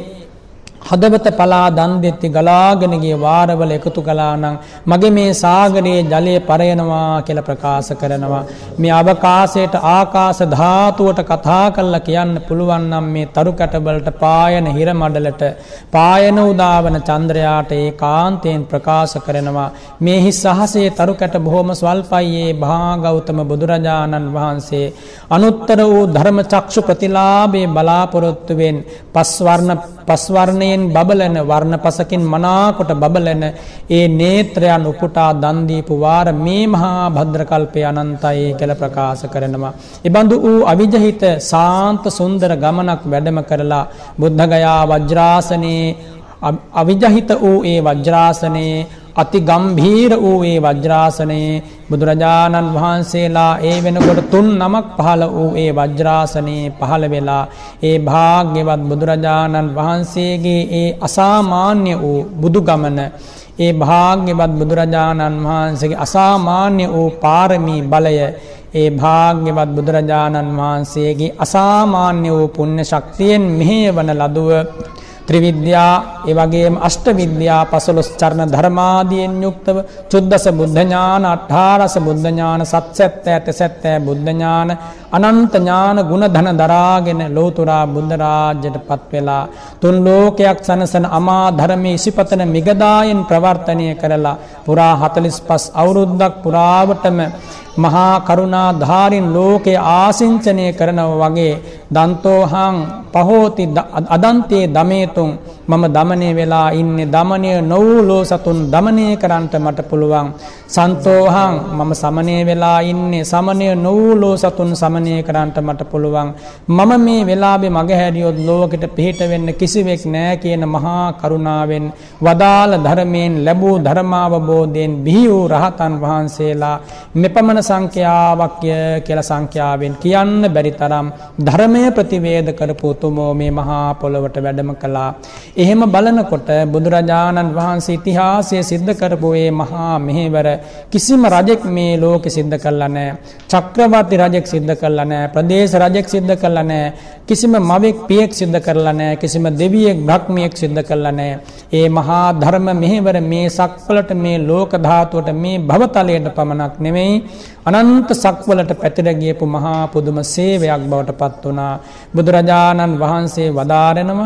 හදවත පලා දන් දෙtti ගලාගෙන ගිය වාරවල එකතු කළා නම් මගේ මේ සාගරයේ ජලය පරයනවා කියලා ප්‍රකාශ කරනවා. මේ අවකාශයට ආකාශ ධාතුවට කතා කරලා කියන්න පුළුවන් නම් මේ තරු කැටවලට පායන හිර මඩලට පායන උදාවන චන්ද්‍රයාට ඒකාන්තයෙන් ප්‍රකාශ කරනවා මේ හිස් අහසේ තරු කැට බොහොම ස්වල්පයි. ඒ මහා ගෞතම බුදුරජාණන් වහන්සේ අනුත්තර වූ ධර්ම චක්ෂු ප්‍රතිලාභේ බලාපොරොත්තුවෙන් පස්වර්ණ පස්වර්ණයේ බබලන වර්ණ පසකින් මනාකොට බබලන ඒ නේත්‍රයන් උපුටා දන් දීපු වාර මේ මහා භද්‍ර කල්පයේ අනන්තයි කියලා ප්‍රකාශ කරනවා. ඊබඳු වූ අවිජහිත සාන්ත සුන්දර ගමනක් වැඩම කරලා බුද්ධ ගයා වජ්‍රාසනේ අවිජහිත වූ ඒ වජ්‍රාසනේ අති ගම්භීර වූ ඒ වජ්‍රාසනේ බුදුරජාණන් වහන්සේලා ඒ වෙනකොට තුන් නමක් පහළ වූ ඒ වජ්‍රාසනේ පහළ වෙලා ඒ භාග්‍යවත් බුදුරජාණන් වහන්සේගේ ඒ අසාමාන්‍ය වූ බුදු ගමන ඒ භාග්‍යවත් බුදුරජාණන් වහන්සේගේ අසාමාන්‍ය වූ පාරමී බලය ඒ භාග්‍යවත් බුදුරජාණන් වහන්සේගේ අසාමාන්‍ය වූ පුණ්‍ය ශක්තියෙන් මෙහෙවන ලදුව ත්‍රිවිද්‍යා ඒ වගේම අෂ්ට විද්‍යා පසළොස් චරණ ධර්මාදීන් යුක්තව චුද්දස බුද්ධ ඥාන අට්ඨාරස බුද්ධ ඥාන සත්සත්ත්‍ය තසත්ත්‍ය බුද්ධ ඥාන අනන්ත ඥාන ගුණ ධන දරාගෙන ලෝතුරා බුද්ධ රාජ්‍යයටපත් වෙලා තුන් ලෝකයක් සනසන අමා ධර්මයේ ඉසිපතන මිගදායෙන් ප්‍රවර්තනය කරලා පුරා හතළිස් පස් අවුරුද්දක් පුරාවටම මහා කරුණා ධාරින් ලෝකේ ආසින්චනය කරනවා වගේ දන්තෝහං පහෝති අදන්තේ දමේතුන් මම දමනය වෙලා ඉන්නේ දමනය නොවූ ලෝ සතුන් දමනය කරන්නට මට පුළුවන් සන්තෝහං මම සමනය වෙලා ඉන්නේ සමනය නොවූ ලෝ සතුන් සමනය කරන්නට මට පුළුවන් මම මේ වෙලාවේ මගහැරියොත් ලෝකෙට පිහිට වෙන්න කිසිවෙක් නැහැ කියන මහා කරුණාවෙන් වදාළ ධර්මයෙන් ලැබූ ධර්මාවබෝධයෙන් බිහි වූ රහතන් වහන්සේලා මෙපමණ සංඛ්‍යාවක් කියලා සංඛ්‍යාවෙන් කියන්න බැරි තරම් ධර්මයේ ප්‍රතිවේද කරපු උතුමෝ මේ මහා පොළොවට වැඩම කළා. එහෙම බලනකොට බුදුරජාණන් වහන්සේ ඉතිහාසයේ සිද්ධ කරපු මේ මහා මෙහෙවර කිසිම රජෙක් මේ ලෝකෙ සිද්ධ කළා නැහැ. චක්‍රවර්ති රජෙක් සිද්ධ කළා නැහැ. ප්‍රදේශ රජෙක් සිද්ධ කළා නැහැ. කිසිම මවෙක් පියෙක් සිද්ධ කරලා නැහැ. කිසිම දෙවියෙක් බ්‍රහ්මියෙක් සිද්ධ කළා නැහැ. මේ මහා ධර්ම මෙහෙවර මේ සක්වලට මේ ලෝක ධාතුවට මේ භවතලයට පමණක් නෙමෙයි අනන්ත සක්වලට පැතිර ගියපු මහා පුදුම සේවයක් බවට පත් වුණා. බුදුරජාණන් වහන්සේ වදාරනවා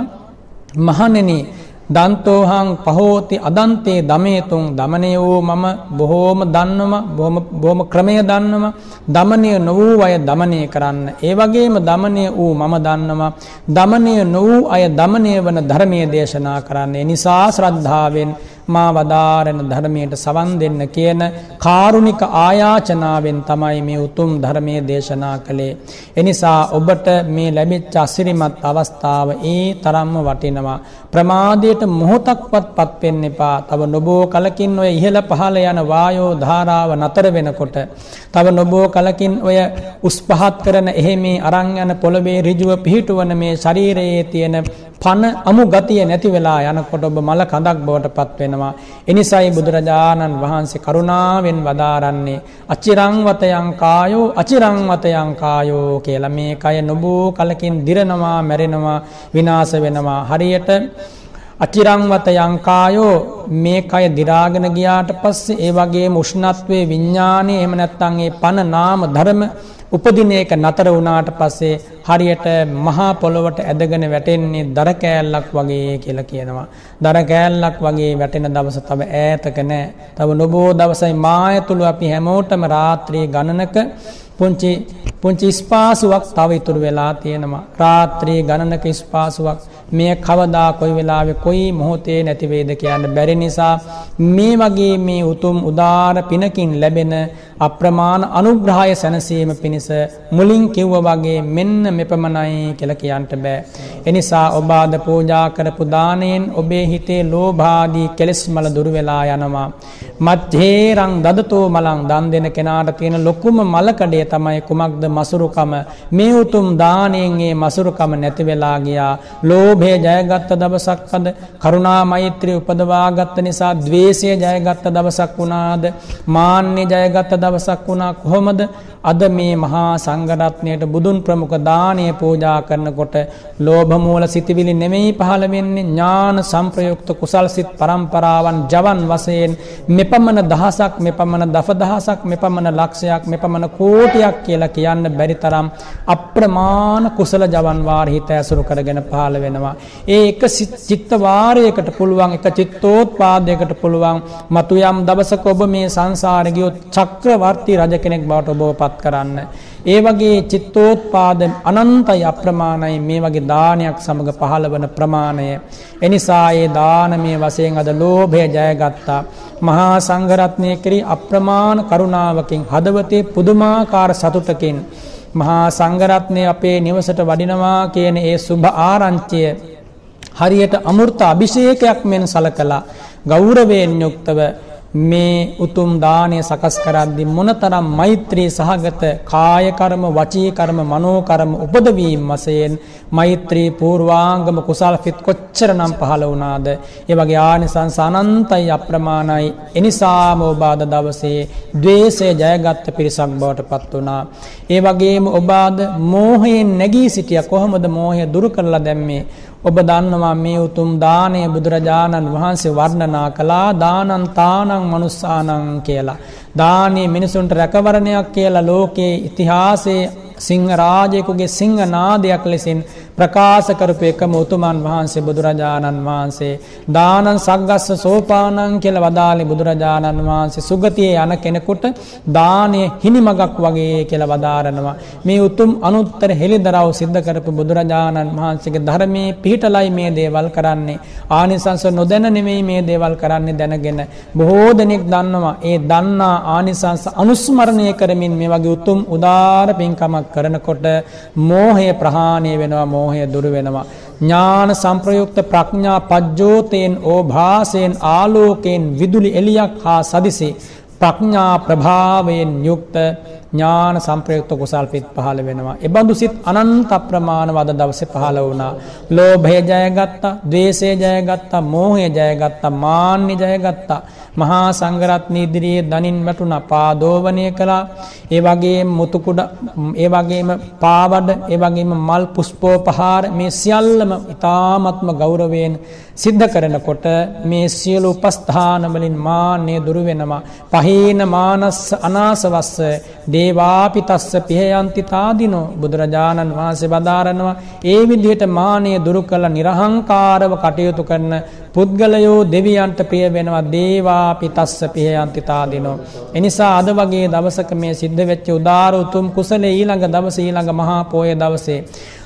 මහණෙනි දන්තෝහං පහෝති අදන්තේ දමේතුන් දමනය වූ මම බොහෝම දන්නවා බොහොම බොහොම ක්‍රමය දන්නවා දමනය නොවූ අය දමනය කරන්න ඒ වගේම දමනය වූ මම දන්නවා දමනය නොවූ අය දමනය වන ධර්මයේ දේශනා කරන්න ඒ නිසා ශ්‍රද්ධාවෙන් මා වදාරන ධර්මයට සවන් දෙන්න කියන කාරුණික ආයාචනාවෙන් තමයි මේ උතුම් ධර්මයේ දේශනා කළේ. එනිසා ඔබට මේ ලැබිච්ච අසිරිමත් අවස්ථාව ඒ තරම්ම වටිනවා. ප්‍රමාදයට මොහොතක්වත් පත් වෙන්න එපා. තව නොබෝ කලකින් ඔය ඉහළ පහළ යන වායෝ ධාරාව නතර වෙනකොට, තව නොබෝ කලකින් ඔය උස් පහත් කරන එහෙ මේ අරන් යන පොළවේ ඍජුව පිහිටුවන මේ ශරීරයේ තියෙන පන අමු ගතිය නැති වෙලා යනකොට ඔබ මල කඳක් බවට පත් වෙනවා. එනිසායි බුදුරජාණන් වහන්සේ කරුණාවෙන් වදාරන්නේ අචිරං වතයං කායෝ අචිරං වතයං කායෝ කියලා. මේ කය නොබෝ කලකින් දිරනවා, මැරෙනවා, විනාශ වෙනවා. හරියට අචිරං වතයං කායෝ මේ කය දි รา ගෙන ගියාට පස්සේ ඒ වගේම උෂ්ණත්වයේ විඥානයේ එහෙම නැත්නම් ඒ පන නාම ධර්ම උපදින එක නතර වුණාට පස්සේ හරියට මහා පොළොවට ඇදගෙන වැටෙන්නේ දර කෑල්ලක් වගේ කියලා කියනවා. දර කෑල්ලක් වගේ වැටෙන දවස තව ඈතක නැහැ. තව නොබෝ දවසයි මායතුළු අපි හැමෝටම රාත්‍රී ගණනක පුංචි පුංචි ස්පාසුවක් තව ඉතුරු වෙලා තියෙනවා. රාත්‍රී ගණනක ස්පාසුවක් මේ කවදා කොයි වෙලාවෙ කොයි මොහොතේ නැති වේද කියන්න බැරි නිසා මේ වගේ මේ උතුම් උදාර පිනකින් ලැබෙන අප්‍රමාණ අනුග්‍රහය සැනසීම පිණිස මුලින් කිව්වා වගේ මෙන්න මෙපමණයි කියලා කියන්න බෑ. එනිසා ඔබ ආද පූජා කරපු දාණයෙන් ඔබේ හිතේ ලෝභාදී කෙලෙස් මල දුරු වෙලා යනවා. මච්ඡේරං දදතෝ මලං දන් දෙන කෙනාට තියෙන ලොකුම මලකඩේ තමයි කුමක්ද? මසුරුකම. මේ උතුම් දාණයෙන් මේ මසුරුකම නැති වෙලා ගියා. ලෝභය ජයගත්ත දවසක් අද, කරුණා මෛත්‍රිය උපදවාගත්ත නිසා ද්වේෂය ජයගත්ත දවසක් වුණාද? මාන්නය ජයගත්ත දවසක් වුණා. කොහොමද? අද මේ මහා සංඝරත්නයට බුදුන් ප්‍රමුඛ දානීය පූජා කරනකොට ලෝභ මූල සිතිවිලි නෙමෙයි පහළ වෙන්නේ, ඥාන සංප්‍රයුක්ත කුසල් සිත් පරම්පරාවන් ජවන් වශයෙන් මෙපමණ දහසක්, මෙපමණ දස දහසක්, මෙපමණ ලක්ෂයක්, මෙපමණ කෝටියක් කියලා කියන්න බැරි තරම් අප්‍රමාණ කුසල ජවන් වාර හිත ඇසුරු කරගෙන පහළ වෙනවා. ඒ එක චිත්ත වාරයකට පුළුවන්, එක චිත්තෝත්පාදයකට පුළුවන් මතු යම් දවසක ඔබ මේ සංසාරේ ගියොත් චක්‍රවර්ති රජ කෙනෙක් බවට ඔබව පත් කරන්න. ඒ වගේ චිත්තෝත්පාද අනන්තයි, අප්‍රමාණයි මේ වගේ දානයක් සමග පහළවන ප්‍රමාණය. එනිසා ඒ දානමය වශයෙන් අද ලෝභය ජයගත්තා. මහා සංඝරත්නය කෙරෙහි අප්‍රමාණ කරුණාවකින්, හදවතේ පුදුමාකාර සතුටකින් මහා සංඝරත්නය අපේ නිවසට වඩිනවා කියන ඒ සුභ ආරංචිය හරියට අමෘත අභිෂේකයක් මෙන් සලකලා ගෞරවයෙන් යුක්තව මේ උතුම් දානය සකස් කරද්දී මොනතරම් මෛත්‍රී සහගත කාය කර්ම වචී කර්ම මනෝ කර්ම උපදවීම වශයෙන් මෛත්‍රී පූර්වාංගම කුසල් සිත් කොච්චරනම් පහළ වුණාද ඒ වගේ ආනිසංස අනන්තයි අප්‍රමාණයි එනිසාම ඔබ අද දවසේ ද්වේෂය ජයගත් පිරිසක් බවට පත් වුණා ඒ වගේම ඔබ අද මෝහයෙන් නැගී සිටියා කොහොමද මෝහය දුරු කරලා දැම්මේ ඔබ දන්නවා මේ උතුම් දානය බුදුරජාණන් වහන්සේ වර්ණනා කළා දානං තානං මනුස්සානං කියලා දානේ මිනිසුන්ට රැකවරණයක් කියලා ලෝකයේ ඉතිහාසයේ සිංහ රාජයෙකුගේ සිංහ නාදයක් ලෙසින් ප්‍රකාශ කරපු එකම උතුමන් වහන්සේ බුදුරජාණන් වහන්සේ දානං සග්ගස්ස සෝපානං කියලා වදාළේ බුදුරජාණන් වහන්සේ සුගතියේ යන කෙනෙකුට දානය හිනිමගක් වගේ කියලා වදාරනවා මේ උතුම් අනුත්තර හෙළිදරව් සිද්ධ කරපු බුදුරජාණන් වහන්සේගේ ධර්මයේ පිහිටලයි මේ දේවල් කරන්නේ ආනිසංස නොදැන නෙමෙයි මේ දේවල් කරන්නේ දැනගෙන බොහෝ දෙනෙක් දන්නවා ඒ දන්නා ආනිසංස අනුස්මරණය කරමින් මේ වගේ උතුම් උදාර පින්කමක් කරනකොට මෝහය ප්‍රහාණය වෙනවා මෝහය දුරු වෙනවා ඥාන සංප්‍රයුක්ත ප්‍රඥා පජ්ජෝතේන් ඕභාසයෙන් ආලෝකයෙන් විදුලි එළියක් හා සදිසි ප්‍රඥා ප්‍රභාවයෙන් යුක්ත ඥාන සංප්‍රයුක්ත කුසල් පිට පහළ වෙනවා. ඒ බඳු සිත් අනන්ත ප්‍රමාණ වද දවසේ පහළ වුණා. ලෝභය ජයගත්තා, ද්වේෂය ජයගත්තා, මෝහය ජයගත්තා, මාන්නය ජයගත්තා. මහා සංඝරත්න ඉදිරියේ දනින් වැටුණා, පාදෝවණය කළා. ඒ වගේම මුතු කුඩ, ඒ වගේම පාවඩ, ඒ වගේම මල් පුෂ්පෝපහාර මේ සියල්ලම ඊ타ත්ම ගෞරවයෙන් සිද්ධ කරනකොට මේ සියලු උපස්ථාන වලින් මාන්නය දුරු වෙනවා. පහේන මානස්ස අනාසවස්ස දේවාපිතස්ස පිහයන්ති තාදිනෝ බුදුරජාණන් වහන්සේ වදාරනවා ඒ විදිහට මානය දුරු කළ නිර්හංකාරව කටයුතු කරන පුද්ගලයෝ දෙවියන්ට ප්‍රිය වෙනවා දේවාපිතස්ස පිහයන්ති තාදිනෝ එනිසා අද වගේ දවසක මේ සිද්ධ වෙච්ච උදාර උතුම් කුසලයේ ඊළඟ දවසේ ඊළඟ මහා පෝය දවසේ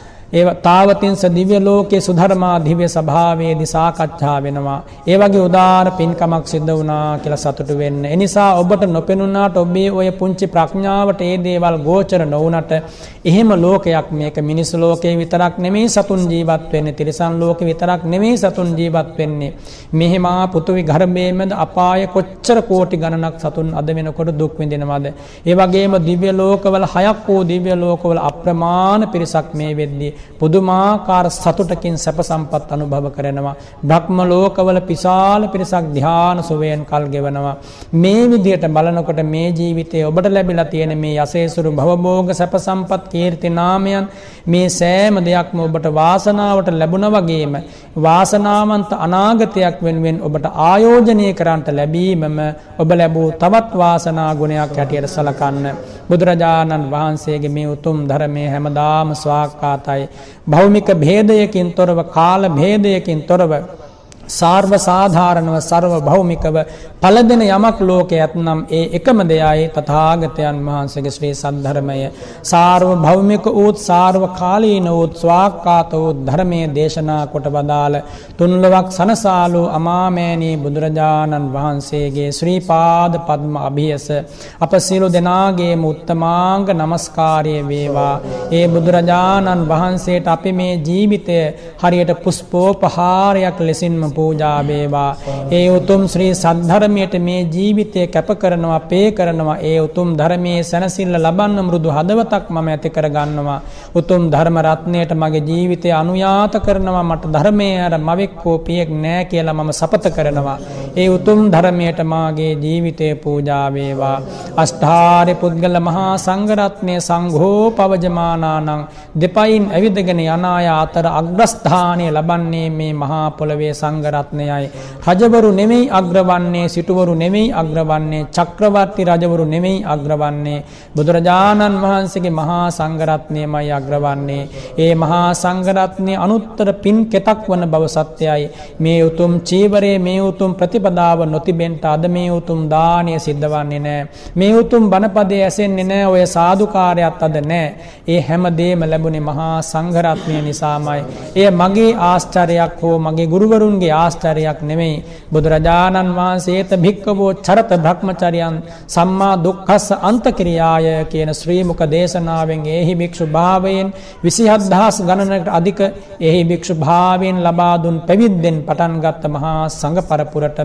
ඒ තාවතින්ස දිව්‍ය ලෝකයේ සුධර්මා දිව්‍ය සභාවේදී සාකච්ඡා වෙනවා. ඒ වගේ උදාර පින්කමක් සිද්ධ වුණා කියලා සතුටු වෙන්න. ඒ නිසා ඔබට නොපෙනුනාට ඔබේ ඔය පුංචි ප්‍රඥාවට ඒ දේවල් ගෝචර නොවුනට එහෙම ලෝකයක් මේක මිනිස් ලෝකේ විතරක් නෙමෙයි සතුන් ජීවත් වෙන්නේ. තිරිසන් ලෝකේ විතරක් නෙමෙයි සතුන් ජීවත් වෙන්නේ. මෙහෙම පෘථිවි ගර්භයේමද අපාය කොච්චර කෝටි ගණනක් සතුන් අද වෙනකොට දුක් විඳිනවද? ඒ වගේම දිව්‍ය ලෝකවල හයක් වූ දිව්‍ය ලෝකවල අප්‍රමාණ පිරිසක් මේ වෙද්දී පුදුමාකාර සතුටකින් සැප සම්පත් අනුභව කරනවා. බ්‍රහ්ම ලෝකවල විශාල පිරිසක් ධ්‍යාන සුවයෙන් කල් ගෙවනවා. මේ විදිහට බලනකොට මේ ජීවිතයේ ඔබට ලැබිලා තියෙන මේ යසේසුරු භවභෝග සැප සම්පත් කීර්ති නාමයන් මේ සෑම දෙයක්ම ඔබට වාසනාවට ලැබුණා වගේම වාසනාවන්ත අනාගතයක් වෙනුවෙන් ඔබට ආයෝජනය කරන්නට ලැබීමම ඔබ ලැබූ තවත් වාසනා ගුණයක් හැටියට සලකන්න. බුදුරජාණන් වහන්සේගේ මේ උතුම් ධර්මයේ හැමදාම ස්වාක්කාතයි. භෞමික භේදයකින් තොරව කාල භේදයකින් තොරව සාර්ව සාධාරණව සර්ව භෞමිකව පළදෙන යමක් ලෝකයේ ඇතනම් ඒ එකම දෙයයි තථාගතයන් වහන්සේගේ ශ්‍රී සද්ධර්මය. සාර්ව භෞමික වූ සාර්ව කාලීන වූ ස්වාක්කාත වූ ධර්මයේ දේශනා කොට වදාළ තුන්ලොවක් සනසාලු අමාමෑණී බුදුරජාණන් වහන්සේගේ ශ්‍රී පාද පද්ම අභියස අප සියලු දෙනාගේම උත්තමාංග නමස්කාරය වේවා. ඒ බුදුරජාණන් වහන්සේට අපි මේ ජීවිතය හරියට පුෂ්පෝපහාරයක් ලෙසින්ම පූජා වේවා. ඒ උතුම් ශ්‍රී සද්ධර්මයට මේ ජීවිතය කැප කරනවා, පේ කරනවා. ඒ උතුම් ධර්මයේ සැනසෙල්ල ලබන්න මෘදු හදවතක් මම ඇති කර ගන්නවා. උතුම් ධර්ම රත්නයට මගේ ජීවිතය අනුයාත කරනවා. මට ධර්මයේ අර මවෙක් හෝ පියෙක් නැහැ කියලා මම සපත කරනවා. ඒ උතුම් ධර්මයට මාගේ ජීවිතය පූජා වේවා. අෂ්ඨාරි පුද්ගල මහා සංඝ රත්නයේ සංඝෝ පවජමානානං දෙපයින් ඇවිදගෙන යන අය අතර අග්‍රස්ථානය ලබන්නේ මේ මහා පොළවේ සංඝ රත්නයයි. රජවරු නෙමෙයි අග්‍රවන්නේ, සිටුවරු නෙමෙයි අග්‍රවන්නේ, චක්‍රවර්ති රජවරු නෙමෙයි අග්‍රවන්නේ. බුදුරජාණන් වහන්සේගේ මහා සංඝ රත්නයමයි අග්‍රවන්නේ. ඒ මහා සංඝ රත්නයේ අනුත්තර පින් කෙතක් වන බව සත්‍යයි. මේ උතුම් චීවරයේ මේ උතුම් ප්‍රතිපදාව නොතිබෙන්ට අද මේ උතුම් දානය සිද්ධවන්නේ නැහැ. මේ උතුම් බණපදයේ ඇසෙන්නේ නැහැ. ඔය සාදුකාරයත් අද නැහැ. ඒ හැම දෙයක්ම ලැබුණේ මහා සංඝ රත්නය නිසාමයි. එය මගේ ආශ්චර්යයක් හෝ මගේ ගුරුවරුන්ගේ ආශ්චර්යයක් නෙමෙයි. බුදුරජාණන් වහන්සේත භික්ඛවෝ චරත බ්‍රහ්මචර්යයන් සම්මා දුක්ඛස්ස අන්තක්‍රියාය කියන ශ්‍රී මුක දේශනාවෙන් එහි භික්ෂු භාවයෙන් විසිහත් දහස් ගණනකට අධික එහි භික්ෂු භාවයෙන් ලබා දුන් පැවිද්දෙන් පටන් ගත්ත මහා සංඝ පරපුරටම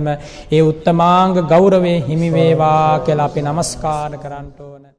ඒ උත්තමාංග ගෞරවයේ හිමි වේවා කියලා අපි නමස්කාර කරන්න ඕන.